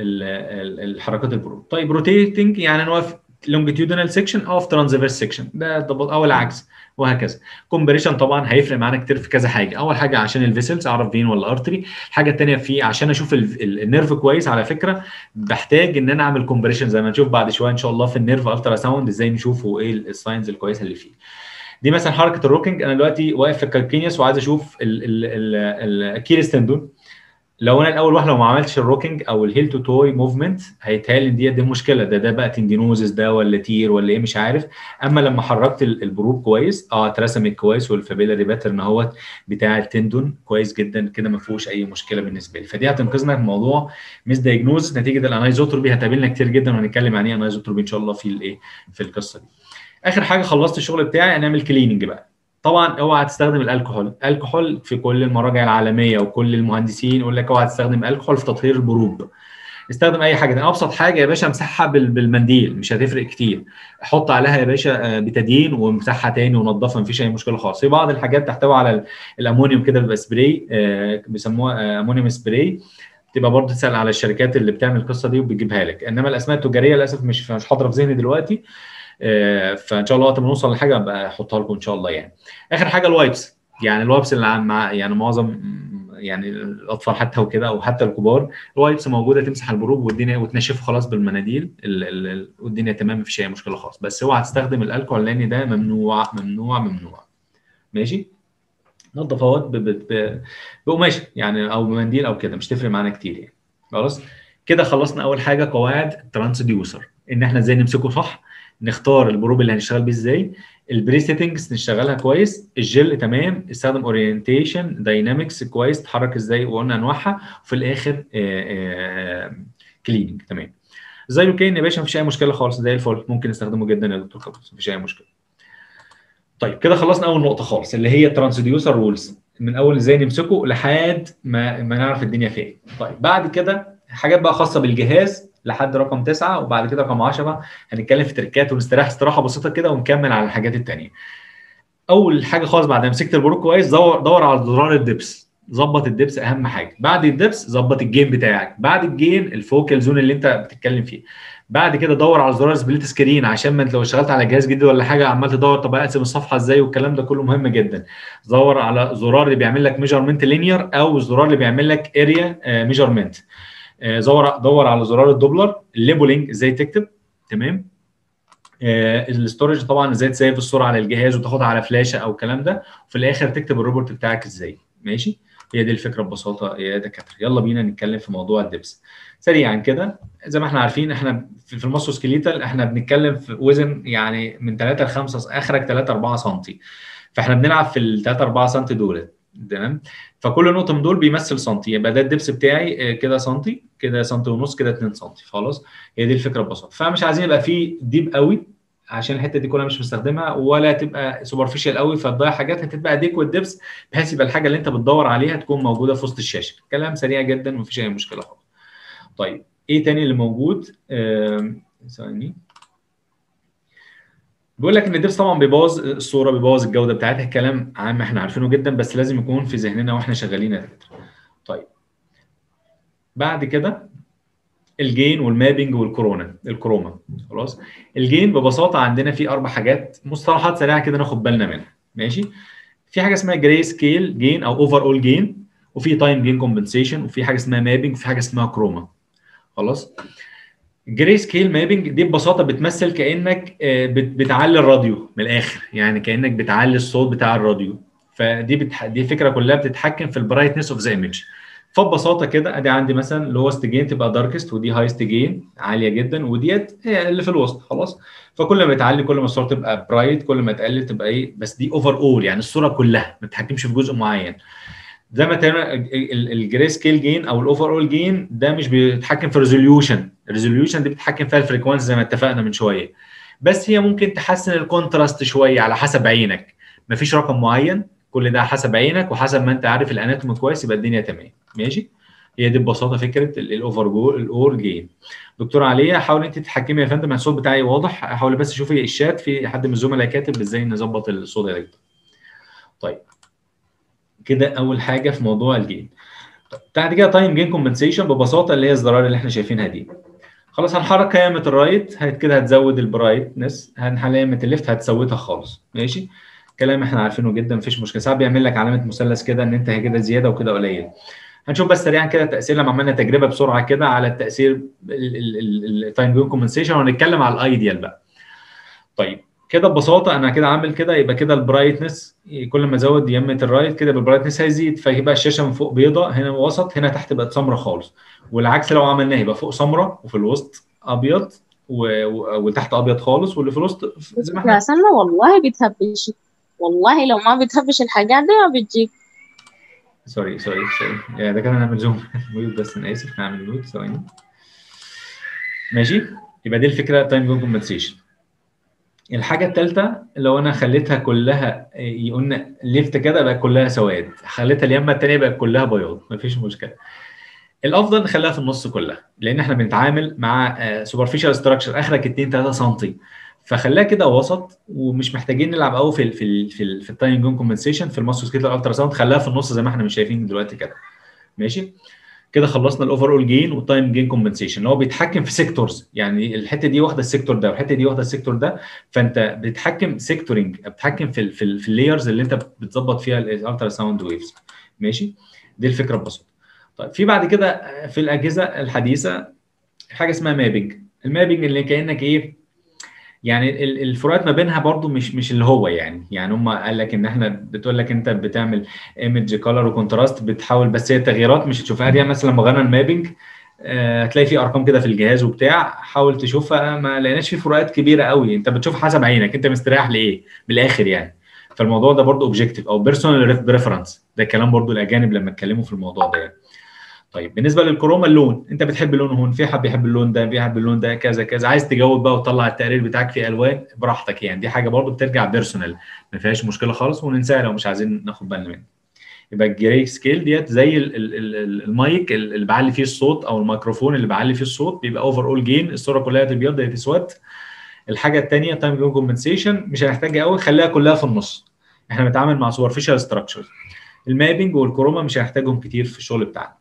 الحركات البرو. طيب روتيتنج يعني نوقف لونجيتيودينال سيكشن او في ترانزفيرس سيكشن، ده او العكس، وهكذا. كومبريشن طبعا هيفرق معانا كتير في كذا حاجه. اول حاجه عشان الفيسلز اعرف فين ولا ارتري. الحاجه الثانيه في عشان اشوف النيرف كويس، على فكره بحتاج ان انا اعمل كومبريشن زي ما نشوف بعد شويه ان شاء الله في النيرف الترا ساوند، ازاي نشوفه ايه الساينز الكويسه اللي فيه. دي مثلا حركه الروكينج، انا دلوقتي واقف في الكالكينيوس وعايز اشوف الكيريس تندون. لو انا الاول واحد لو ما عملتش الروكينج او الهيل تو توي موفمنت، هيتهيألي ان دي مشكله، ده بقى تندينوزس ده ولا تير ولا ايه مش عارف. اما لما حركت البروب كويس، اترسمت كويس، والفابيلاري باترن اهوت بتاع التندون كويس جدا كده، ما فيهوش اي مشكله بالنسبه لي، فدي هتنقذنا في موضوع ميس دايجنوز نتيجه الانايزوتروبي. هتقابلنا كتير جدا، وهنتكلم عن ايه انايزوتروبي ان شاء الله في الايه في القصه دي. اخر حاجه خلصت الشغل بتاعي، هنعمل كليننج بقى. طبعا اوعى تستخدم الكحول في كل المراجع العالميه وكل المهندسين يقول لك اوعى تستخدم الكحول في تطهير البروب. استخدم اي حاجه، ده ابسط حاجه يا باشا، امسحها بالمنديل، مش هتفرق كتير. حط عليها يا باشا بتادين وامسحها تاني ونضفها، مفيش اي مشكله خالص. في بعض الحاجات تحتوي على الامونيوم كده، بيبقى سبراي، بيسموها امونيوم سبراي، تبقى برضه تسال على الشركات اللي بتعمل القصه دي وبتجيبها لك. انما الاسماء التجاريه للاسف مش حاضره في ذهني دلوقتي. فان شاء الله وقت ما نوصل لحاجه ابقى احطها لكم ان شاء الله يعني. اخر حاجه الوايبس، يعني الوايبس اللي مع يعني معظم يعني الاطفال حتى وكده او حتى الكبار، الوايبس موجوده تمسح البروب والدنيا وتنشفه خلاص بالمناديل والدنيا تمام، مفيش اي مشكله خالص. بس اوعى تستخدم الكحول لان ده ممنوع ممنوع ممنوع. ماشي. نضف اهوت بقماشه يعني او بمنديل او كده، مش تفرق معانا كتير يعني. خلاص كده خلصنا اول حاجه قواعد الترانسديوسر، ان احنا ازاي نمسكه صح، نختار البروب اللي هنشتغل بيه ازاي، البري سيتنجز نشتغلها كويس، الجل تمام، استخدم اورينتيشن داينامكس كويس، تتحرك ازاي وقلنا انواعها، وفي الاخر كليننج تمام. الزيلوكين يا باشا مفيش اي مشكله خالص، زي الفل، ممكن نستخدمه جدا يا دكتور خالص، مفيش اي مشكله. طيب كده خلصنا اول نقطه خالص اللي هي الترانسديوسر رولز، من اول ازاي نمسكه لحد ما نعرف الدنيا فين. طيب بعد كده حاجات بقى خاصه بالجهاز لحد رقم 9، وبعد كده رقم 10 هنتكلم في تريكات ونستريح استراحه بسيطه كده ونكمل على الحاجات الثانيه. اول حاجه خالص بعد ما مسكت البروك كويس، دور على زرار الدبس، ظبط الدبس اهم حاجه. بعد الدبس ظبط الجين بتاعك، بعد الجين الفوكال زون اللي انت بتتكلم فيه. بعد كده دور على زرار سبليت سكرين، عشان ما انت لو اشتغلت على جهاز جديد ولا حاجه عمال تدور طب اقسم الصفحه ازاي والكلام ده كله مهم جدا. دور على زرار اللي بيعمل لك ميجرمنت لينير او الزرار اللي بيعمل لك اريا ميجرمنت. دور على زرار الدوبلر، الليبلنج ازاي تكتب تمام. الاستورج طبعا ازاي تسيف الصوره على الجهاز وتاخدها على فلاشه او الكلام ده، وفي الاخر تكتب الروبورت بتاعك ازاي. ماشي. هي دي الفكره ببساطه يا دكاتره. يلا بينا نتكلم في موضوع الدبس سريعا كده. زي ما احنا عارفين احنا في الماسوسكليتال احنا بنتكلم في وزن يعني من 3 ل 5 اخرك 3 4 سم، فاحنا بنلعب في ال 3 4 سم دول تمام. فكل نقطه من دول بيمثل سنتي، يبقى ده الدبس بتاعي كده سنتي، كده سنتي ونص، كده 2 سم. خلاص. هي دي الفكره ببساطه. فمش عايزين يبقى فيه ديب قوي عشان الحته دي كلها مش مستخدمها، ولا تبقى سوبرفيشال قوي فتضيع حاجات، هتبقى اديكويت ديبس بحيث يبقى الحاجه اللي انت بتدور عليها تكون موجوده في وسط الشاشه. كلام سريع جدا مفيش اي مشكله خالص. طيب ايه تاني اللي موجود؟ ثواني. بيقول لك ان الدبس طبعا بيبوظ الصوره، بيبوظ الجوده بتاعتها، كلام عام احنا عارفينه جدا، بس لازم يكون في ذهننا واحنا شغالين يا دكاتره. طيب بعد كده الجين والمابنج الكروما. خلاص. الجين ببساطه عندنا فيه 4 حاجات، مصطلحات سريعه كده ناخد بالنا منها. ماشي. في حاجه اسمها جراي سكيل جين او اوفر اول جين، وفي تايم جين كومبنسيشن، وفي حاجه اسمها مابنج، وفي حاجه اسمها كروما. خلاص. جراي سكيل مابنج دي ببساطه بتمثل كانك بتعلي الراديو من الاخر، يعني كانك بتعلي الصوت بتاع الراديو. فدي دي الفكره كلها، بتتحكم في البرايتنس اوف ذا ايمج. فببساطه كده ادي عندي مثلا لوست جين تبقى داركست، ودي هايست جين عاليه جدا، وديت هي اللي في الوسط خلاص. فكل ما تعلي كل ما الصوره تبقى برايت، كل ما تقلل تبقى ايه، بس دي اوفر اول يعني الصوره كلها، ما بتتحكمش في جزء معين. زي ما الجري سكيل جين او الاوفر اول جين ده مش بيتحكم في ريزوليوشن، الريزوليوشن دي بتتحكم فيها الفريكوانسي زي ما اتفقنا من شويه. بس هي ممكن تحسن الكونتراست شويه على حسب عينك، مفيش رقم معين، كل ده حسب عينك وحسب ما انت عارف الاناتومي كويس، يبقى الدنيا تمام ماشي. هي دي ببساطه فكره الاوفر جول الاول جين. دكتور عليا، حاول انت تتحكمي يا فندم، الصوت بتاعي واضح، حاولي بس شوفي الشات، في حد من الزملاء كاتب ازاي نظبط الصوت ده. طيب كده اول حاجه في موضوع الجين. بعد كده تايم جين كومبنسيشن ببساطه اللي هي الزرار اللي احنا شايفينها دي. خلاص هنحرك يامه الرايت كده هتزود البرايتنس، هنحل يامه الليفت هتسودها خالص ماشي. كلام احنا عارفينه جدا مفيش مشكله، ساعات بيعمل لك علامه مثلث كده ان انت كده زياده وكده قليل. هنشوف بس سريعا كده التاثير لما عملنا تجربه بسرعه كده على التاثير التايم جين كومبنسيشن، وهنتكلم على الايديال بقى. طيب كده ببساطه انا كده عامل كده، يبقى كده البرايتنس كل ما ازود يمه الرايت كده البرايتنس هيزيد، فيبقى الشاشه من فوق بيضاء هنا وسط، هنا تحت بقت سمراء خالص. والعكس لو عملناه يبقى فوق سمراء وفي الوسط ابيض وتحت ابيض خالص، واللي في الوسط زي ما يا احنا. سلمى والله بتهبش، والله لو ما بتهبش الحاجات دي ما بتجيب. سوري يعني ده كده نعمل زوم ميوت، بس انا اسف نعمل ميوت ثواني ماشي. يبقى دي الفكره تايم جون كومبنسيشن. الحاجة الثالثة لو أنا خليتها كلها قلنا ليفت كده بقى كلها سواد، خليتها اليمة التانية بقى كلها بياض، مفيش مشكلة. الأفضل نخليها في النص كلها، لأن إحنا بنتعامل مع سوبرفيشال ستراكشر آخرك 2 3 سم، فخليها كده وسط، ومش محتاجين نلعب قوي في التايم جون كومبنسيشن في الماسو سكيتال الترا ساوند، خليها في النص زي ما احنا مش شايفين دلوقتي كده ماشي. كده خلصنا الاوفر اول جين والتايم جين كومبنسيشن، اللي هو بيتحكم في سيكتورز، يعني الحته دي واخده السيكتور ده والحته دي واخده السيكتور ده، فانت بتتحكم سيكتورنج، بتتحكم في اللايرز اللي انت بتظبط فيها الالترا ساوند ويفز ماشي. دي الفكره ببساطه. طيب في بعد كده في الاجهزه الحديثه حاجه اسمها مابنج. المابنج اللي كانك ايه، يعني الفروقات ما بينها برضو مش اللي هو يعني هم قال لك ان احنا بتقول لك انت بتعمل ايمج كولر وكونتراست بتحاول، بس هي التغييرات مش هتشوفها دي. مثلا لما غيرنا المابنج هتلاقي في ارقام كده في الجهاز وبتاع، حاول تشوفها ما لقيناش في فروقات كبيره قوي، انت بتشوف حسب عينك انت مستريح لايه من الاخر يعني. فالموضوع ده برضو اوبجيكتيف او بيرسونال ريفرنس، ده كلام برضو الاجانب لما اتكلموا في الموضوع ده يعني. طيب بالنسبه للكروما اللون، انت بتحب اللون هون، في حد بيحب اللون ده، بيحب اللون ده كذا كذا، عايز تجود بقى وتطلع التقرير بتاعك في الوان براحتك يعني، دي حاجه برضو بترجع بيرسونال، ما فيهاش مشكله خالص، وننساها لو مش عايزين ناخد بالنا منها. يبقى الجري سكيل ديت زي المايك اللي بعلي فيه الصوت، او الميكروفون اللي بعلي فيه الصوت، بيبقى اوفر اول جين، الصوره كلها تبيض يا تسود. الحاجه الثانيه تايم جون كومبنسيشن مش هنحتاجها قوي، خليها كلها في النص، احنا بنتعامل مع سوبرفيشال ستراكشر. المابنج والكروما مش هنحتاجهم كتير في الشغل بتاعنا.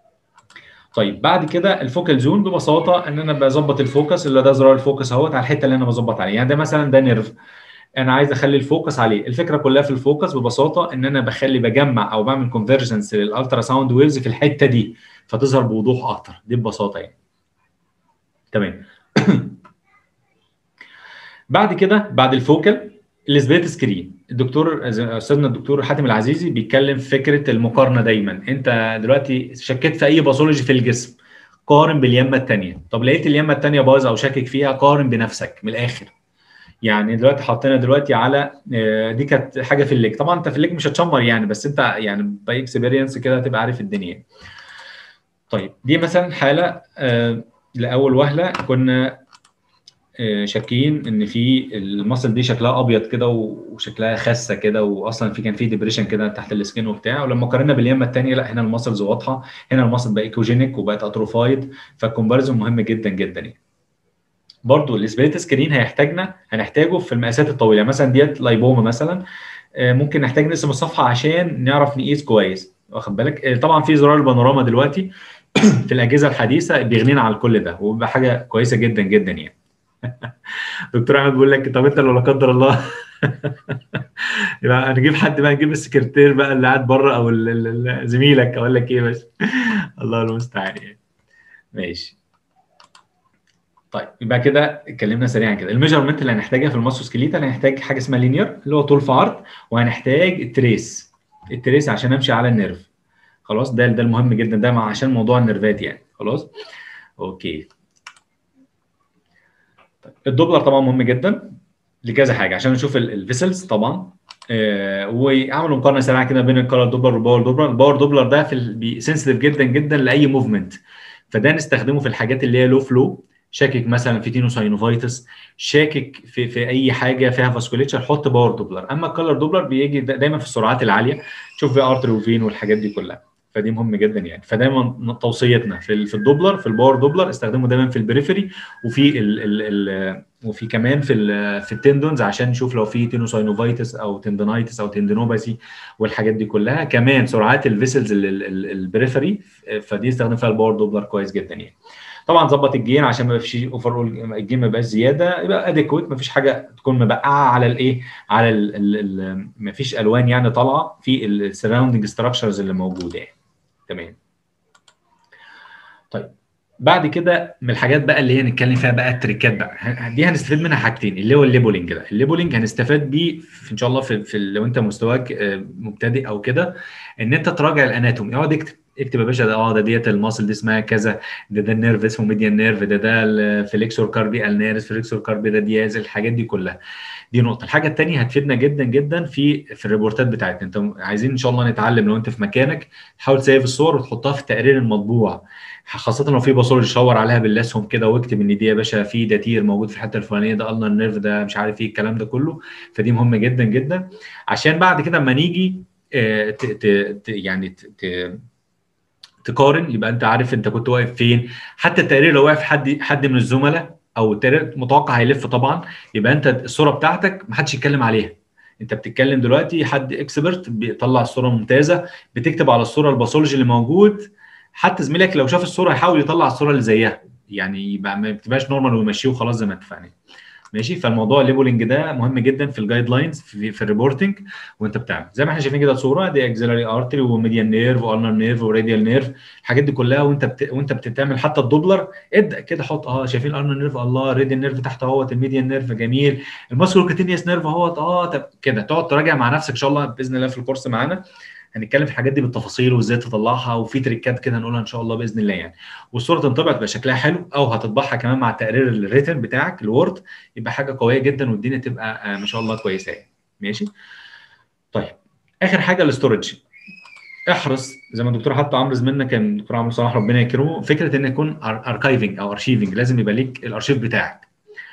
طيب بعد كده الفوكال زون ببساطه ان انا بظبط الفوكس، اللي ده زرار الفوكس اهوت على الحته اللي انا بظبط عليها، يعني ده مثلا ده نيرف انا عايز اخلي الفوكس عليه. الفكره كلها في الفوكس ببساطه ان انا بجمع او بعمل كونفرجنس للالترا ساوند ويفز في الحته دي، فتظهر بوضوح اكتر، دي ببساطه يعني. تمام. بعد كده بعد الفوكال السبليت سكرين، استاذنا الدكتور حاتم العزيزي بيتكلم في فكره المقارنه دايما. انت دلوقتي شكيت في اي باثولوجي في الجسم، قارن باليمه الثانيه، طب لقيت اليمه الثانيه بايظه او شاكك فيها، قارن بنفسك من الاخر. يعني دلوقتي حطينا دلوقتي على دي كانت حاجه في الليج، طبعا انت في الليج مش هتشمر يعني، بس انت يعني باي اكسبيرينس كده هتبقى عارف الدنيا. طيب دي مثلا حاله لاول وهله كنا شاكين ان في المصل دي شكلها ابيض كده وشكلها خاسه كده، واصلا كان في ديبريشن كده تحت السكين وبتاع، ولما قارنا باليمه الثانيه لا هنا المصلز واضحه، هنا المصل بقى ايكوجينيك وبقت اتروفايد، فالكومباريزون مهم جدا جدا يعني. برضو السبليت سكرين هنحتاجه في المقاسات الطويله، مثلا ديت لايبوما مثلا، ممكن نحتاج نقسم الصفحه عشان نعرف نقيس كويس، واخد بالك. طبعا في زرار البانوراما دلوقتي في الاجهزه الحديثه بيغنينا على كل ده، وبيبقى حاجه كويسه جدا جدا يعني. دكتور احمد بيقول لك طب انت لو لا قدر الله يبقى هنجيب حد بقى، نجيب السكرتير بقى اللي قاعد بره، او زميلك، اقول لك ايه بس الله المستعان يعني. ماشي. طيب يبقى كده اتكلمنا سريعا كده. الميجرمنت اللي هنحتاجها في الماسوسكليتال هنحتاج حاجه اسمها لينير اللي هو طول في عرض، وهنحتاج التريس. التريس عشان امشي على النيرف. خلاص ده المهم جدا ده عشان موضوع النيرفات يعني. خلاص اوكي. طيب الدوبلر طبعا مهم جدا لكذا حاجه عشان نشوف الفيسلز طبعا. وعملوا مقارنه سريعه كده بين الكالر دوبلر والباور دوبلر. الباور دوبلر ده سنسيتيف جدا جدا لاي موفمنت، فده نستخدمه في الحاجات اللي هي لو فلو، شاكك مثلا في تينوساينوفايتس، شاكك في اي حاجه فيها فاسكوليتشر، حط باور دوبلر. اما الكالر دوبلر بيجي دايما في السرعات العاليه، تشوف في ارتري وفين والحاجات دي كلها، فدي مهم جدا يعني. فدايما توصيتنا في الدوبلر، في الباور دوبلر استخدمه دايما في البريفري، وفي وفي كمان في التندونز عشان نشوف لو في تينوساينوفايتس او تندونايتس او تندينوباثي والحاجات دي كلها. كمان سرعات الفيسلز البريفري، فدي استخدم فيها الباور دوبلر كويس جدا يعني. طبعا ظبط الجين عشان ما يبقاش اوفر اول، الجين ما يبقاش زياده، يبقى اديكويت، ما فيش حاجه تكون مبقعه على الايه، على ما فيش الوان يعني طالعه في السراوندنج ستراكشرز اللي موجوده يعني. تمام. طيب بعد كده من الحاجات بقى اللي هي نتكلم فيها بقى التريكات بقى، دي هنستفيد منها حاجتين، اللي هو الليبلنج ده. الليبلنج هنستفاد بيه ان شاء الله في لو انت مستواك مبتدئ او كده، ان انت تراجع الاناتومي. اقعد اكتب يا باشا، ده ديت الماسل دي اسمها كذا، ده النيرف اسمه ميديان نيرف، ده الفليكسور كاربي النيرس، فليكسور كاربي رادياز، الحاجات دي كلها. دي نقطه. الحاجه الثانيه هتفيدنا جدا جدا في الريبورتات بتاعتنا. انت عايزين ان شاء الله نتعلم لو انت في مكانك تحاول تسيف الصور وتحطها في التقرير المطبوع، خاصه لو في باثولوجي شاور عليها بالاسهم كده، واكتب ان دي يا باشا في داتير موجود في الحته الفلانيه، ده النر نيرف، ده مش عارف ايه الكلام ده كله. فدي مهمه جدا جدا عشان بعد كده اما نيجي يعني تقارن، يبقى انت عارف انت كنت واقف فين. حتى التقرير لو واقف حد من الزملاء، او التقرير متوقع هيلف طبعا، يبقى انت الصوره بتاعتك ما حدش يتكلم عليها. انت بتتكلم دلوقتي حد اكسبرت بيطلع الصوره ممتازه، بتكتب على الصوره الباثولوجي اللي موجود. حتى زميلك لو شاف الصوره يحاول يطلع الصوره اللي زيها يعني، يبقى ما بتبقاش نورمال ويمشيه وخلاص زي ما اتفقنا. ماشي. فالموضوع الليبلنج ده مهم جدا في الجايد لاينز في الريبورتنج. وانت بتعمل زي ما احنا شايفين كده الصوره دي اكزيلاري ارتري وميديان نيرف والنر نيرف وراديال نيرف، الحاجات دي كلها. وانت بتعمل حتى الدوبلر ابدا كده حط شايفين الارنر نيرف، الله راديال نيرف تحت اهوت، الميديان نيرف جميل، الماسكولو كوتينيوس نيرف اهوت طب كده تقعد تراجع مع نفسك ان شاء الله باذن الله في الكورس معانا. هنتكلم في الحاجات دي بالتفاصيل وازاي تطلعها، وفي تريكات كده هنقولها ان شاء الله باذن الله يعني. والصوره تنطبع تبقى شكلها حلو، او هتطبعها كمان مع التقرير الريتن بتاعك الوورد، يبقى حاجه قويه جدا والدنيا تبقى ما شاء الله كويسه يعني. ماشي. طيب اخر حاجه الاستورج. احرص زي ما الدكتور حتى عمرو زميلنا كان، الدكتور عمرو صلاح ربنا يكرمه، فكره ان يكون اركايفنج او ارشيفنج، لازم يبقى ليك الارشيف بتاعك.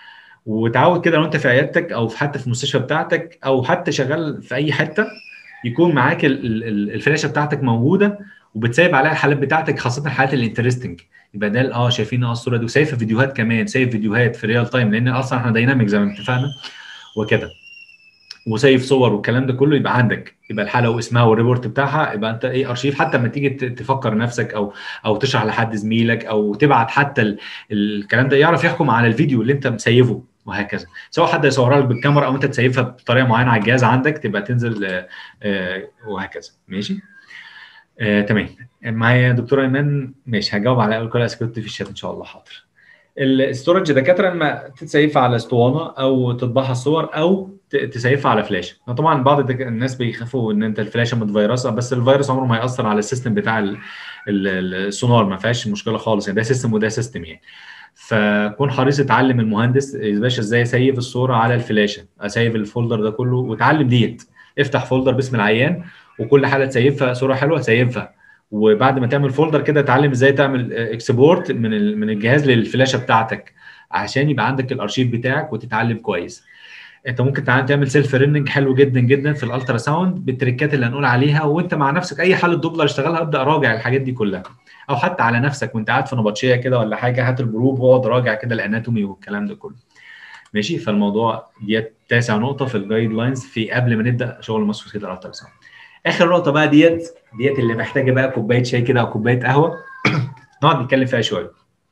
وتعود كده لو انت في عيادتك او حتى في المستشفى بتاعتك او حتى شغال في اي حته، يكون معاك الفلاشه بتاعتك موجوده وبتسيب عليها الحالات بتاعتك، خاصه الحالات الانترستنج. يبقى ده شايفين الصوره دي، وسايف فيديوهات كمان، سايف فيديوهات في ريال تايم، لان اصلا احنا دايناميك زي ما اتفقنا وكده، وسايف صور والكلام ده كله يبقى عندك، يبقى الحاله واسمها والريبورت بتاعها، يبقى انت ارشيف. حتى لما تيجي تفكر نفسك او تشرح لحد زميلك او تبعت حتى الكلام ده، يعرف يحكم على الفيديو اللي انت مسيفه وهكذا. سواء حد يصورها لك بالكاميرا او انت تسيفها بطريقه معينه على الجهاز عندك تبقى تنزل وهكذا. ماشي. تمام. معايا دكتوره ايمان. ماشي هجاوب على كل اسئله في الشات ان شاء الله. حاضر. الاستورج دكاتره لما تسيفها على اسطوانه او تطبعها الصور او تسيفها على فلاشه. طبعا بعض الناس بيخافوا ان انت الفلاشه متفيرسه، بس الفيروس عمره ما هياثر على السيستم بتاع السونار، ما فيهاش مشكله خالص يعني، ده سيستم وده سيستم يعني. فكون حريص اتعلم المهندس يا باشا ازاي اسيف الصوره على الفلاشه، اسيف الفولدر ده كله وتعلم ديت. افتح فولدر باسم العيان وكل حاله تسيفها صوره حلوه تسيفها، وبعد ما تعمل فولدر كده اتعلم ازاي تعمل اكسبورت من الجهاز للفلاشه بتاعتك عشان يبقى عندك الارشيف بتاعك وتتعلم كويس. انت ممكن تعمل سيلف ريننج حلو جدا جدا في الالترا ساوند بالتريكات اللي هنقول عليها، وانت مع نفسك اي حاله دوبلر اشتغلها ابدا راجع الحاجات دي كلها، او حتى على نفسك وانت قاعد في نبطشيه كده ولا حاجه، هات الجروب واقعد راجع كده الاناتومي والكلام ده كله. ماشي. فالموضوع ديت تاسع نقطه في الجايد لاينز في قبل ما نبدا شغل مصر في الالترا ساوند. اخر نقطه بقى ديت اللي محتاجه بقى كوبايه شاي كده او كوبايه قهوه نقعد نتكلم فيها شويه،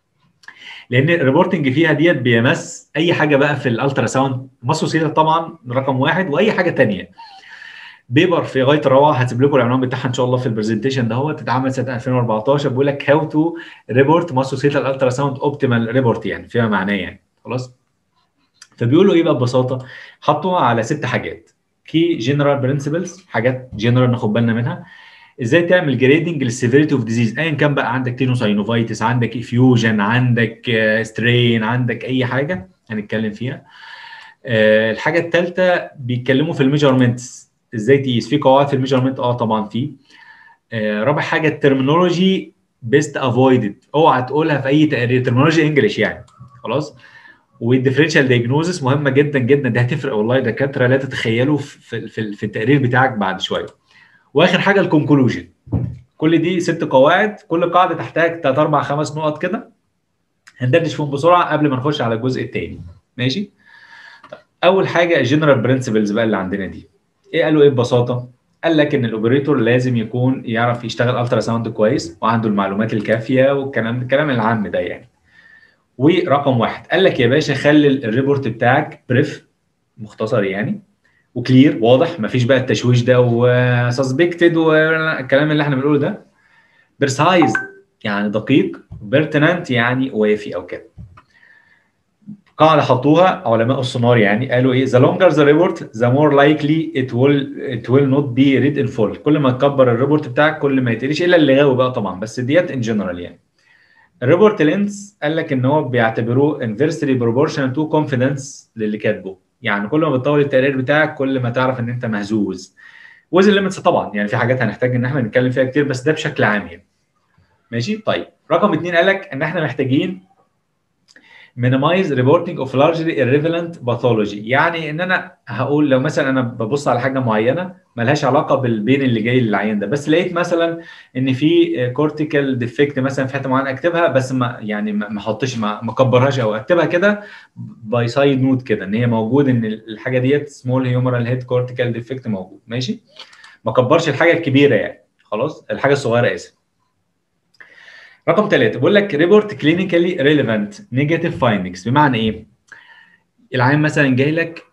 لان الريبورتنج فيها ديت بيمس اي حاجه بقى في الالترا ساوند، ماسوسيتال طبعا رقم واحد، واي حاجه ثانيه بيبر في غايه الروعه، هسيب لكم العنوان بتاعها ان شاء الله في البرزنتيشن ده، هو اتعمل سنه 2014، بيقول لك هاو تو ريبورت ماسوسيتال الترا ساوند اوبتيمال ريبورت، يعني فيما معناه يعني خلاص. فبيقولوا ايه بقى ببساطه، حطوها على 6 حاجات كي جنرال برنسبلز، حاجات جنرال ناخد بالنا منها. ازاي تعمل جريدنج للسيفيريتي اوف ديزيز ايا كان بقى، عندك تينوساينوفايتس، عندك افيوجن، عندك سترين، عندك اي حاجه هنتكلم فيها. الحاجه الثالثه بيتكلموا في الميجرمنتس، ازاي تقيس، في قواعد في الميجرمنت طبعا في. رابع حاجه الترمينولوجي بيست افويدد، اوعى تقولها في اي تقرير، ترمينولوجي انجلش يعني خلاص. والديفرنشال دايجنوزس مهمه جدا جدا، ده هتفرق والله دكاتره لا تتخيلوا في التقرير بتاعك بعد شويه. واخر حاجه الكونكلوجن. كل دي 6 قواعد، كل قاعده تحتاج 3 4 5 نقط كده، هندردش فيهم بسرعه قبل ما نخش على الجزء الثاني. ماشي. اول حاجه الجنرال برنسبلز بقى اللي عندنا دي، ايه قالوا ايه ببساطه؟ قال لك ان الاوبريتور لازم يكون يعرف يشتغل الترا ساوند كويس وعنده المعلومات الكافيه والكلام العام ده يعني. ورقم 1 قال لك يا باشا خلي الريبورت بتاعك بريف، مختصر يعني، وكلير واضح، مفيش بقى التشويش ده وسسبكتد والكلام اللي احنا بنقوله ده. برسايز يعني دقيق، بيرتنانت يعني وافي او كده. قاعده حطوها علماء السونار يعني، قالوا ايه، the longer the report the more likely it will not be read in full. كل ما تكبر الريبورت بتاعك كل ما يتقريش، الا اللي غاوي بقى طبعا، بس ديت ان جنرال يعني. الريبورت لينس قال لك ان هو بيعتبروه inversely proportional to confidence للي كاتبه، يعني كل ما بتطول التقرير بتاعك كل ما تعرف ان انت مهزوز. وزن ليميتس طبعا يعني في حاجات هنحتاج ان احنا نتكلم فيها كتير، بس ده بشكل عام يعني. ماشي. طيب رقم 2 قال لك ان احنا محتاجين minimize reporting of largely irrelevant pathology، يعني ان انا هقول لو مثلا انا ببص على حاجه معينه ملهاش علاقه بالبين اللي جاي للعيان ده، بس لقيت مثلا ان في كورتيكال ديفكت مثلا في حته معينه، اكتبها بس ما يعني ما احطش ما اكبرهاش، او اكتبها كده باي سايد نوت كده ان هي موجود، ان الحاجه ديت سمول هيومرال هيد كورتيكال ديفكت موجود. ماشي. ما اكبرش الحاجه الكبيره يعني خلاص، الحاجه الصغيره اسف. رقم 3 بيقول لك ريبورت كلينيكالي ريليفانت نيجاتيف فايندنجز، بمعنى ايه؟ العيان مثلا جاي لك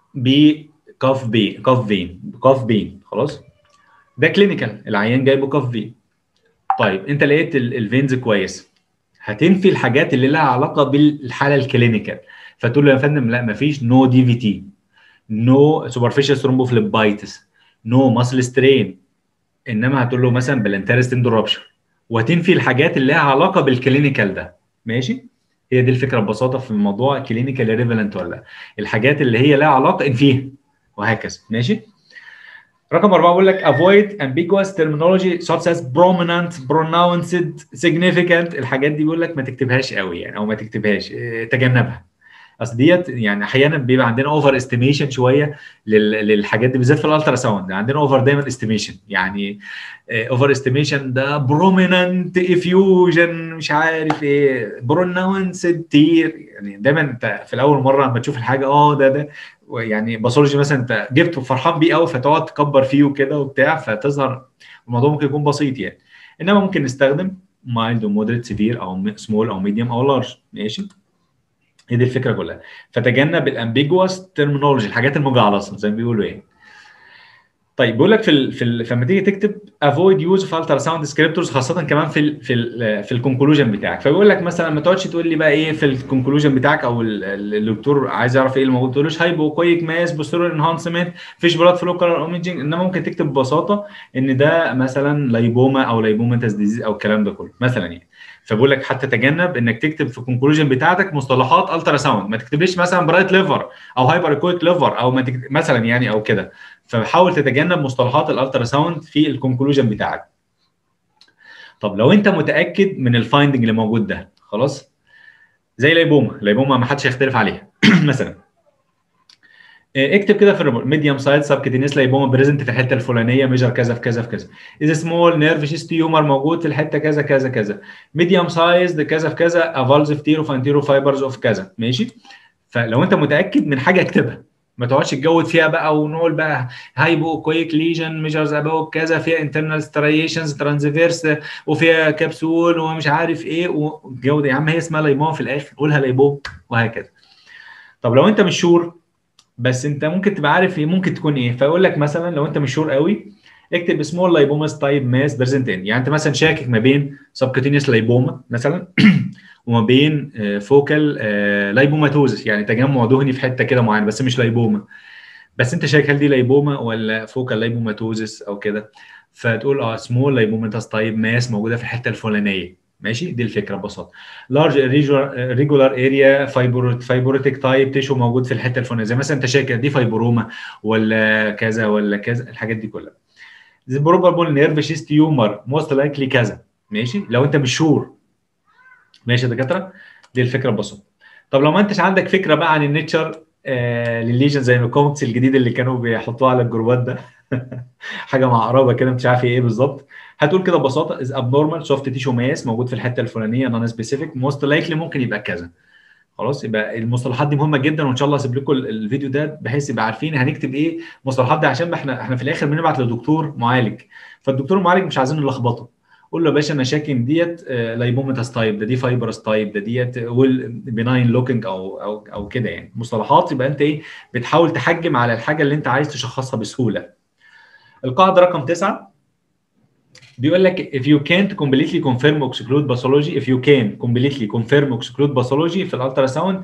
كاف بين خلاص، ده كلينيكال، العيان جايبه كاف بين. طيب انت لقيت الفينز كويس، هتنفي الحاجات اللي لها علاقه بالحاله الكلينيكال، فتقول له يا فندم لا مفيش نو دي في تي، نو سوبرفيشال ثرومبوفليبايتس، نو ماسل سترين، انما هتقول له مثلا بالانترست اندورابشن، وهتنفي الحاجات اللي لها علاقه بالكلينيكال ده. ماشي. هي دي الفكره ببساطه في الموضوع، كلينيكال ريليفنت ولا لا، الحاجات اللي هي لها علاقه انفيها وهكذا. ماشي. رقم 4 بيقول لك avoid ambiguous terminology such as prominent, pronounced, significant، الحاجات دي بيقول لك ما تكتبهاش قوي يعني، او ما تكتبهاش، تجنبها. اصل ديت يعني احيانا بيبقى عندنا اوفر استيميشن شويه للحاجات دي، بالذات في الالترا ساوند عندنا اوفر دايما استيميشن يعني. اوفر استيميشن ده بروميننت افيوجن مش عارف ايه بروناونسد تير، يعني دايما انت في الاول مره لما تشوف الحاجه ده يعني باثولوجي مثلا انت جبته فرحان بيه قوي، فتقعد تكبر فيه وكده وبتاع، فتظهر الموضوع ممكن يكون بسيط يعني. انما ممكن نستخدم مايلد ومودريت سيفير او سمول او ميديوم او لارج. ماشي. هي دي الفكره كلها. فتجنب الامبيجوس ترمينولوجي، الحاجات المجعلصه زي ما بيقولوا ايه. طيب بيقول لك لما تيجي تكتب افويد يوز اوف الترا ساوند ديسكريبتورز، خاصه كمان في الكونكلوجن بتاعك. فبيقول لك مثلا ما تقعدش تقول لي بقى ايه في الكونكلوجن بتاعك، او الدكتور عايز يعرف ايه الموجود، ما تقولوش هايبوكويك ماس بوستيريور انهانسمنت فيش بلاد فلو كلر اوميجنج، انما ممكن تكتب ببساطه ان ده مثلا لايبوما او لايبوماتاس ديزيز او الكلام ده كله مثلا يعني. فبقول لك حتى تجنب انك تكتب في الكونكلوجن بتاعتك مصطلحات الترا ساوند، ما تكتبليش مثلا برايت ليفر او هايبر كويك ليفر او ما مثلا يعني او كده. فحاول تتجنب مصطلحات الالترا ساوند في الكونكلوجن بتاعك. طب لو انت متاكد من الفايندنج اللي موجود ده خلاص، زي لايبوما ما حدش هيختلف عليها مثلا، اكتب كده في الريبورت ميديوم سايز سبكتينيس لايبوما بريزنت في الحته الفلانيه، ميجر كذا في كذا في كذا، اذا سمول نيرف شيست تيومر موجود في الحته كذا كذا كذا، ميديوم سايز كذا في كذا، افالزف تيرو فانتيرو فايبرز اوف كذا. ماشي. فلو انت متاكد من حاجه اكتبها، ما تقعدش تجود فيها بقى ونقول بقى هايبو كويك ليجن ميجرز اباو كذا، فيها انترنال ستريشنز ترانزفيرس وفيها كبسول ومش عارف ايه والجوده. يا عم هي اسمها لايبوما في الاخر، قولها لايبوما وهكذا. طب لو انت مش شور، بس انت ممكن تبقى عارف ايه ممكن تكون ايه. فيقول لك مثلا لو انت مش شور قوي اكتب سمول لايبوماس تايب ماس بريزنت ان. يعني انت مثلا شاكك ما بين سبكوتينيوس لايبوما مثلا وما بين فوكال لايبوماتوزس، يعني تجمع دهني في حته كده معينه بس مش لايبوما، بس انت شايك هل دي لايبوما ولا فوكال لايبوماتوزس او كده. فتقول سمول لايبوماتاس تايب ماس موجوده في الحته الفلانيه. ماشي، دي الفكره ببساطه. لارج ريجولار اريا فايبروتيك تايب تيشو موجود في الحته الفلانيه، زي مثلا انت شايك دي فايبروما ولا كذا ولا كذا، الحاجات دي كلها. The probable nerve sheath tumor most likely كذا. ماشي لو انت مش شور. ماشي يا دكاتره، دي الفكره ببساطه. طب لو ما انتش عندك فكره بقى عن النيتشر للليجن زي الكوميكس الجديد اللي كانوا بيحطوه على الجروبات ده حاجه معقربه كده مش عارف ايه بالظبط، هتقول كده ببساطه از ابنورمال سوفت تيشو ماس موجود في الحته الفلانيه نون سبيسيفيك موست لايكلي ممكن يبقى كذا. خلاص، يبقى المصطلحات دي مهمه جدا، وان شاء الله هسيب لكم الفيديو ده بحيث يبقى عارفين هنكتب ايه المصطلحات دي، عشان احنا في الاخر بنبعت لدكتور معالج، فالدكتور المعالج مش عايزين نلخبطه. قول له يا باشا انا شاكك ديت لايبوميتاس تايب، دي فايبرس تايب، ديت بناين لوكينج او كده، يعني مصطلحات يبقى انت ايه بتحاول تحجم على الحاجه اللي انت عايز تشخصها بسهوله. القاعده رقم 9 بيقول لك if you can't completely confirm or exclude pathology if you can completely confirm or exclude pathology في الالترا ساوند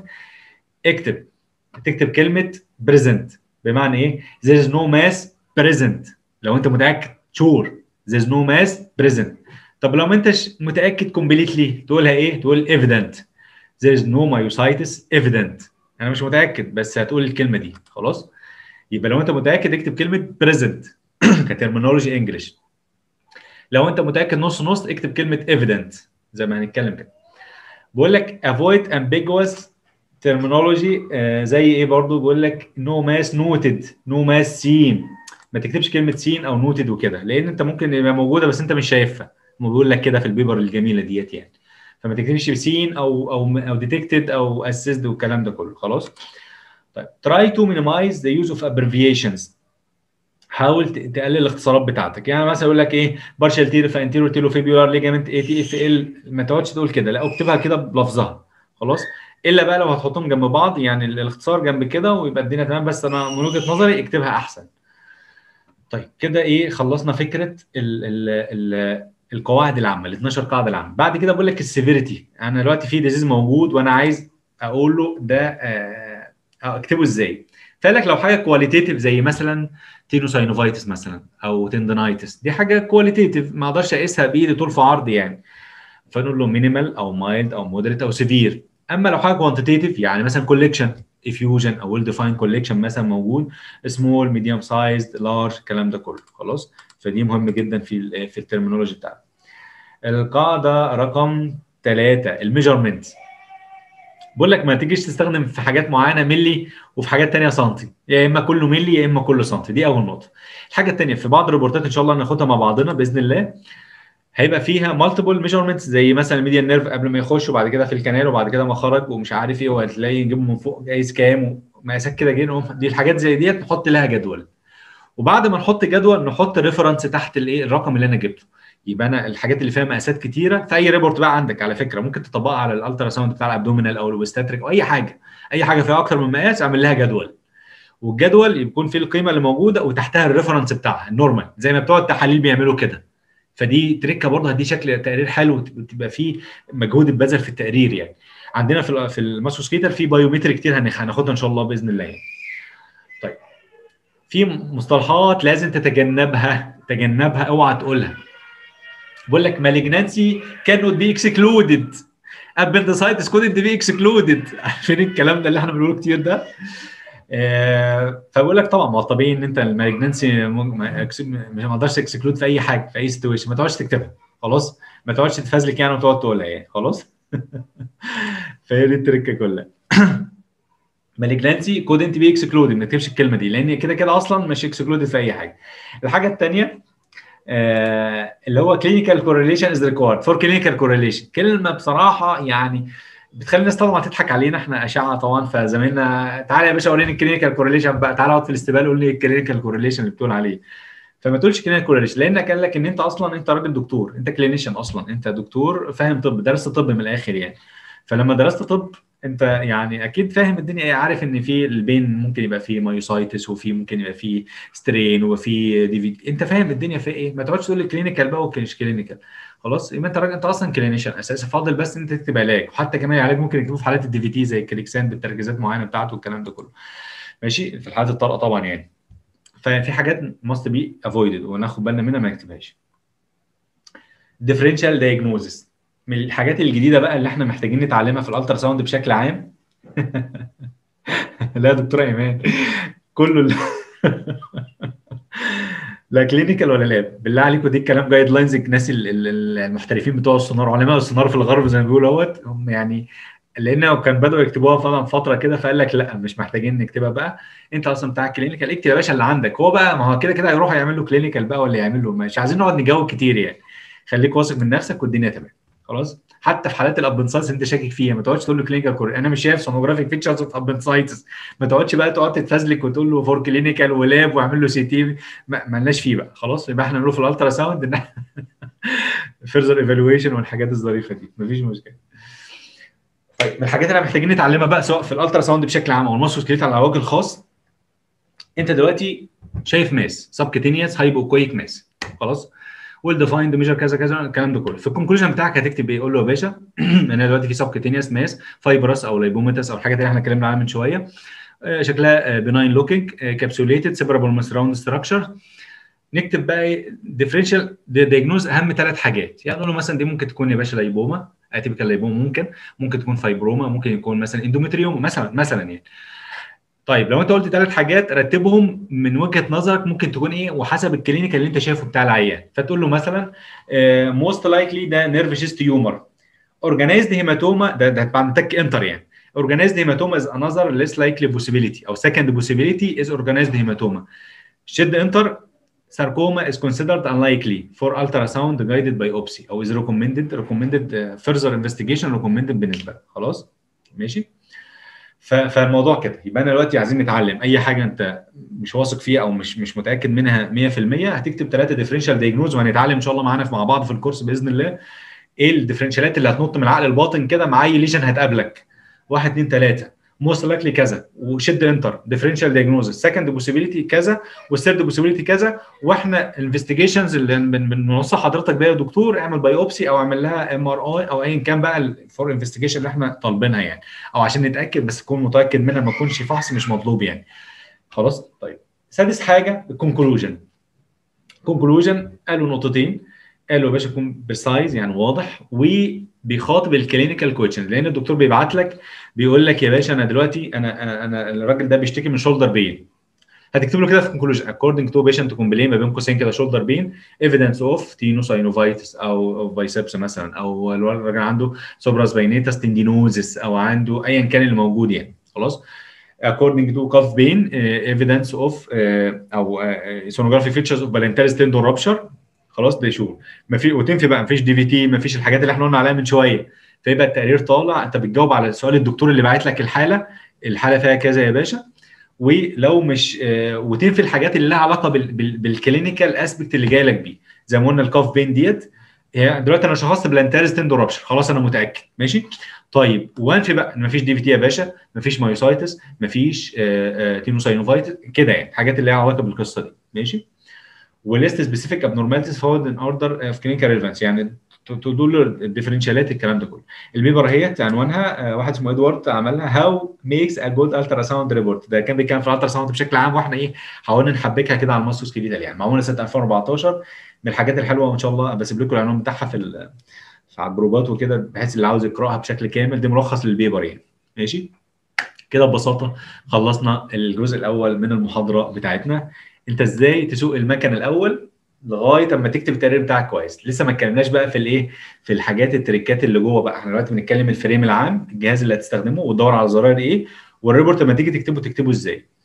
تكتب كلمه present. بمعنى ايه؟ there is no mass present. لو انت متاكد sure there is no mass present. طب لو ما انتش متاكد completely تقولها ايه؟ تقول evident. there is no myositis evident. انا مش متاكد بس هتقول الكلمه دي. خلاص، يبقى لو انت متاكد اكتب كلمه present كترمينولوجي انجلش. لو انت متاكد نص نص اكتب كلمه evident زي ما هنتكلم كده. بقول لك avoid ambiguous terminology زي ايه برضو، بقول لك no mass noted no mass seen. ما تكتبش كلمه seen او noted وكده، لان انت ممكن يبقى موجوده بس انت مش شايفها، هم بيقول لك كده في البيبر الجميله ديت يعني. فما تكتبش seen او detected او assessed والكلام ده كله. خلاص طيب. try to minimize the use of abbreviations. حاول تقلل الاختصارات بتاعتك. يعني مثلا يقول لك ايه بارشال تير فانتيرو تيلو فيبيولار ليجامنت اي تي اف ال، ما تقعدش تقول كده، لا اكتبها كده بلفظها. خلاص، الا بقى لو هتحطهم جنب بعض يعني الاختصار جنب كده ويبقى الدنيا تمام، بس انا من وجهه نظري اكتبها احسن. طيب كده ايه خلصنا فكره القواعد العامه ال 12 قاعده العامه. بعد كده بقول لك السيفيريتي. انا دلوقتي في ديزيز موجود وانا عايز اقول له ده اكتبه ازاي. فقال لك لو حاجه كواليتيتيف زي مثلا تينوساينوفايتس مثلا او تندنايتس، دي حاجه كواليتيتيف ما اقدرش اقيسها بايدي طول في عرض يعني، فنقول له مينيمال او مايلد او مودريت او سيفير. اما لو حاجه كوانتيتيف يعني مثلا كوليكشن افيوجن او ويل ديفاين كوليكشن مثلا موجود، سمول ميديوم سايزد لارج الكلام ده كله. خلاص، فدي مهم جدا في الترمينولوجي بتاعتنا. القاعده رقم 3 الميجرمنت. بقول لك ما تيجيش تستخدم في حاجات معينه ملي وفي حاجات ثانيه سنتي، يا اما كله ملي يا اما كله سنتي. دي اول نقطه. الحاجه الثانيه في بعض الريبورتات ان شاء الله ناخدها مع بعضنا باذن الله، هيبقى فيها مالتيبل ميجرمنتس زي مثلا الميديان نيرف قبل ما يخش وبعد كده في الكنال وبعد كده ما خرج ومش عارف ايه، وهتلاقي نجيبه من فوق قايس كام ومقاسات كده دي الحاجات زي ديت نحط لها جدول، وبعد ما نحط جدول نحط ريفرنس تحت الايه الرقم اللي انا جبته. يبقى انا الحاجات اللي فيها مقاسات كتيره في اي ريبورت بقى عندك على فكره ممكن تطبقها على الالترا ساوند بتاع الابدومينال او الويستاتريك او اي حاجه، اي حاجه فيها اكتر من مقاس اعمل لها جدول، والجدول يكون فيه القيمه اللي موجوده وتحتها الريفرنس بتاعها النورمال زي ما بتوع التحاليل بيعملوا كده. فدي تريكه برضه هدي شكل تقرير حلو وتبقى فيه مجهود اتبذل في التقرير يعني. عندنا في الماسوسكيتال في بايومتري كتير هناخدها ان شاء الله باذن الله يعني. طيب في مصطلحات لازم تجنبها اوعى تقولها. بقول لك مالجنانسي كانوت بي اكسكلودد، ابندسايتس كودنت بي اكسكلودد. عارفين الكلام ده اللي احنا بنقوله كتير ده؟ فبقول لك طبعا ما هو طبيعي ان انت المالجنانسي ما اقدرش اكسكلود في اي حاجه في اي سيتويشن، ما تقعدش تكتبها. خلاص، ما تقعدش تتفزلك يعني وتقعد تقولها يعني. خلاص فهي دي التركه كلها. مالجنانسي كودنت بي اكسكلودد، ما تكتبش الكلمه دي لان كده كده اصلا مش اكسكلودد في اي حاجه. الحاجه الثانيه اللي هو كلينيكال كورليشن از ريكوايرد فور كلينيكال كورليشن. كلمه بصراحه يعني بتخلي الناس طبعا تضحك علينا احنا اشعه طبعا، فزميلنا تعالى يا باشا وريني الكلينيكال كورليشن بقى، تعالى اقعد في الاستقبال قول لي الكلينيكال كورليشن اللي بتقول عليه. فما تقولش كلينيكال كورليشن لانك قال لك ان انت اصلا انت راجل دكتور، انت كلينيشن اصلا، انت دكتور فاهم طب، درست طب من الاخر يعني. فلما درست طب انت يعني اكيد فاهم الدنيا ايه، عارف ان في البين ممكن يبقى فيه مايوسايتس، وفي ممكن يبقى فيه سترين، وفي دي في، انت فاهم الدنيا في ايه. ما تقعدش تقول لي كلينيكال بقى ومش كلينيكال. خلاص يبقى انت راجل، انت اصلا كلينيشن اساسا، فاضل بس انت تكتب علاج، وحتى كمان العلاج ممكن يكتبه في حالات الدي في تي زي الكليكسان بالتركيزات معينه بتاعته والكلام ده كله. ماشي، في الحالات الطارئه طبعا يعني. ففي حاجات ماست بي افويدد وناخد بالنا منها ما نكتبهاش. ديفرنشال دايجنوزس من الحاجات الجديده بقى اللي احنا محتاجين نتعلمها في الالترا ساوند بشكل عام. لا يا دكتوره ايمان، كله لا كلينيكال ولا لاب، بالله عليكم دي الكلام جايد لاينز الناس المحترفين بتوع السونار، علماء السونار في الغرب زي ما بيقولوا اهوت هم يعني. لان كان بدأوا يكتبوها فعلا فتره كده، فقال لك لا مش محتاجين نكتبها بقى. انت اصلا بتاع كلينيكال اكتب يا باشا اللي عندك، هو بقى ما هو كده كده هيروح يعمل له كلينيكال بقى ولا يعمل له، مش عايزين نقعد نجاوب كتير يعني. خليك واثق من نفسك والدنيا تمام. خلاص، حتى في حالات الابنسايتس انت شاكك فيها ما تقعدش تقول له كلينيكال كور، انا مش شايف سونوجرافيك فيتشرز اوف ابنسايتس. ما تقعدش بقى تقعد تتفزلك وتقول له فور كلينيكال ولاب واعمل له سي تي. ما لناش فيه بقى. خلاص يبقى احنا نقول في الالترا ساوند ان فيرذر ايفالويشن والحاجات الظريفه دي مفيش مشكله. طيب من الحاجات اللي محتاجين نتعلمها بقى سواء في الالترا ساوند بشكل عام او الماسكوسكليت على الوجه الخاص. انت دلوقتي شايف ماس سبكتينيوس هايبوكويك ماس، خلاص، ويل ديفايند ميجر كذا كذا الكلام ده كله. في الكونكلوجن بتاعك هتكتب ايه؟ قول له يا باشا انا دلوقتي في سبكتينيوس ماس فايبرس او لايبوميتس او الحاجات اللي احنا اتكلمنا عنها من شويه، شكلها بناين لوكينج كابسوليتد سيبرابل من سراوند ستراكشر. نكتب بقى ايه ديفرنشال دياجنوز، اهم 3 حاجات يعني. نقول له مثلا دي ممكن تكون يا باشا لايبوما اتيبيكال لايبوما، ممكن تكون فايبروما، ممكن يكون مثلا اندوميتريوم مثلا يعني. طيب لو انت قلت 3 حاجات رتبهم من وجهه نظرك ممكن تكون ايه وحسب الكلينيكال اللي انت شايفه بتاع العيان. فتقول له مثلا موست لايكلي ده نيرفيس تيومر، اورجانيزد هيماتوما، ده بعد تك انتر يعني. اورجانيزد هيماتوما از انذر ليس لايكلي بوسيبيليتي او سكند بوسيبيليتي از اورجانيزد هيماتوما. شد انتر. sarcoma is considered unlikely for ultrasound guided biopsy او is recommended further investigation recommended بالنسبه لك. خلاص ماشي. فالموضوع كده. يبقى انا دلوقتي عايزين نتعلم اي حاجه انت مش واثق فيها او مش متاكد منها 100%، هتكتب 3 ديفرنشال دايجنوز، وهنتعلم ان شاء الله معانا مع بعض في الكورس باذن الله ايه الديفرنشالات اللي هتنط من العقل الباطن كده مع اي ليجن هتقابلك. 1 2 3 موست لايكلي كذا، وشد انتر ديفرنشال دايجنوزس، سكند بوسيبيليتي كذا، والثيرد بوسيبيليتي كذا. واحنا الانفستيجيشنز اللي بنوصي حضرتك بيها يا دكتور اعمل بايوبسي او اعمل لها MRI او ايا كان بقى الفور انفستيجيشن اللي احنا طالبينها يعني، او عشان نتاكد بس تكون متاكد منها ما يكونش فحص مش مطلوب يعني. خلاص طيب. سادس حاجه الكونكلوجن. كونكلوجن قالوا نقطتين، قالوا يا باشا يكون بريسايز يعني واضح، وبيخاطب الكلينيكال كويشن، لان الدكتور بيبعت لك بيقول لك يا باشا انا دلوقتي انا الراجل ده بيشتكي من شولدر بين. هتكتب له كده في الكونكلوجن according to patient complaint ما بين قوسين كده شولدر بين evidence of تينوساينوفايتس او بايسبس مثلا، او الراجل عنده سوبراس باينيتاس تندينوزس او عنده ايا كان اللي موجود يعني. خلاص according to cuff pain evidence of او sonography features of ballentaris tendon rupture. خلاص ده شو ما في وتنفي بقى، ما فيش دي في تي، ما فيش الحاجات اللي احنا قلنا عليها من شويه. فيبقى التقرير طالع انت بتجاوب على سؤال الدكتور اللي باعت لك الحاله فيها كذا يا باشا. ولو مش وتنفي الحاجات اللي لها علاقه بالكلينيكال اسبكت اللي جاي لك بيه، زي ما قلنا الكاف بين ديت. هي دلوقتي انا شخصت بلانتاريس تندون رابشر، خلاص انا متاكد ماشي. طيب وانفي بقى ان مفيش دي في تي يا باشا، مفيش مايوسايتس، مفيش تينوساينوفايتس كده يعني، الحاجات اللي لها علاقه بالقصه دي ماشي. وليست سبيسيفيك ابنورماليتيز فاوند ان اوردر اوف كلينيكال ريليفانس، يعني تدول الديفرنشالات الكلام ده كله. البيبر هي عنوانها واحد اسمه ادوارد عملها هاو ميكس ا جود الترا ساوند ريبورت، ده كان بيتكلم في الالترا ساوند بشكل عام، واحنا ايه حاولنا نحبكها كده على الماسكوسكليتال يعني، معموله سنه 2014. من الحاجات الحلوه وان شاء الله بسيب لكم العنوان بتاعها في على الجروبات وكده، بحيث اللي عاوز يقراها بشكل كامل. دي ملخص للبيبر يعني ماشي. كده ببساطه خلصنا الجزء الاول من المحاضره بتاعتنا، انت ازاي تسوق المكن الاول لغايه اما تكتب التقرير بتاعك كويس. لسه ما اتكلمناش بقى في الايه، في الحاجات التريكات اللي جوه بقى. احنا دلوقتي بنتكلم الفريم العام، الجهاز اللي هتستخدمه وتدور على زراير ايه، والريبورت لما تيجي تكتبه ازاي.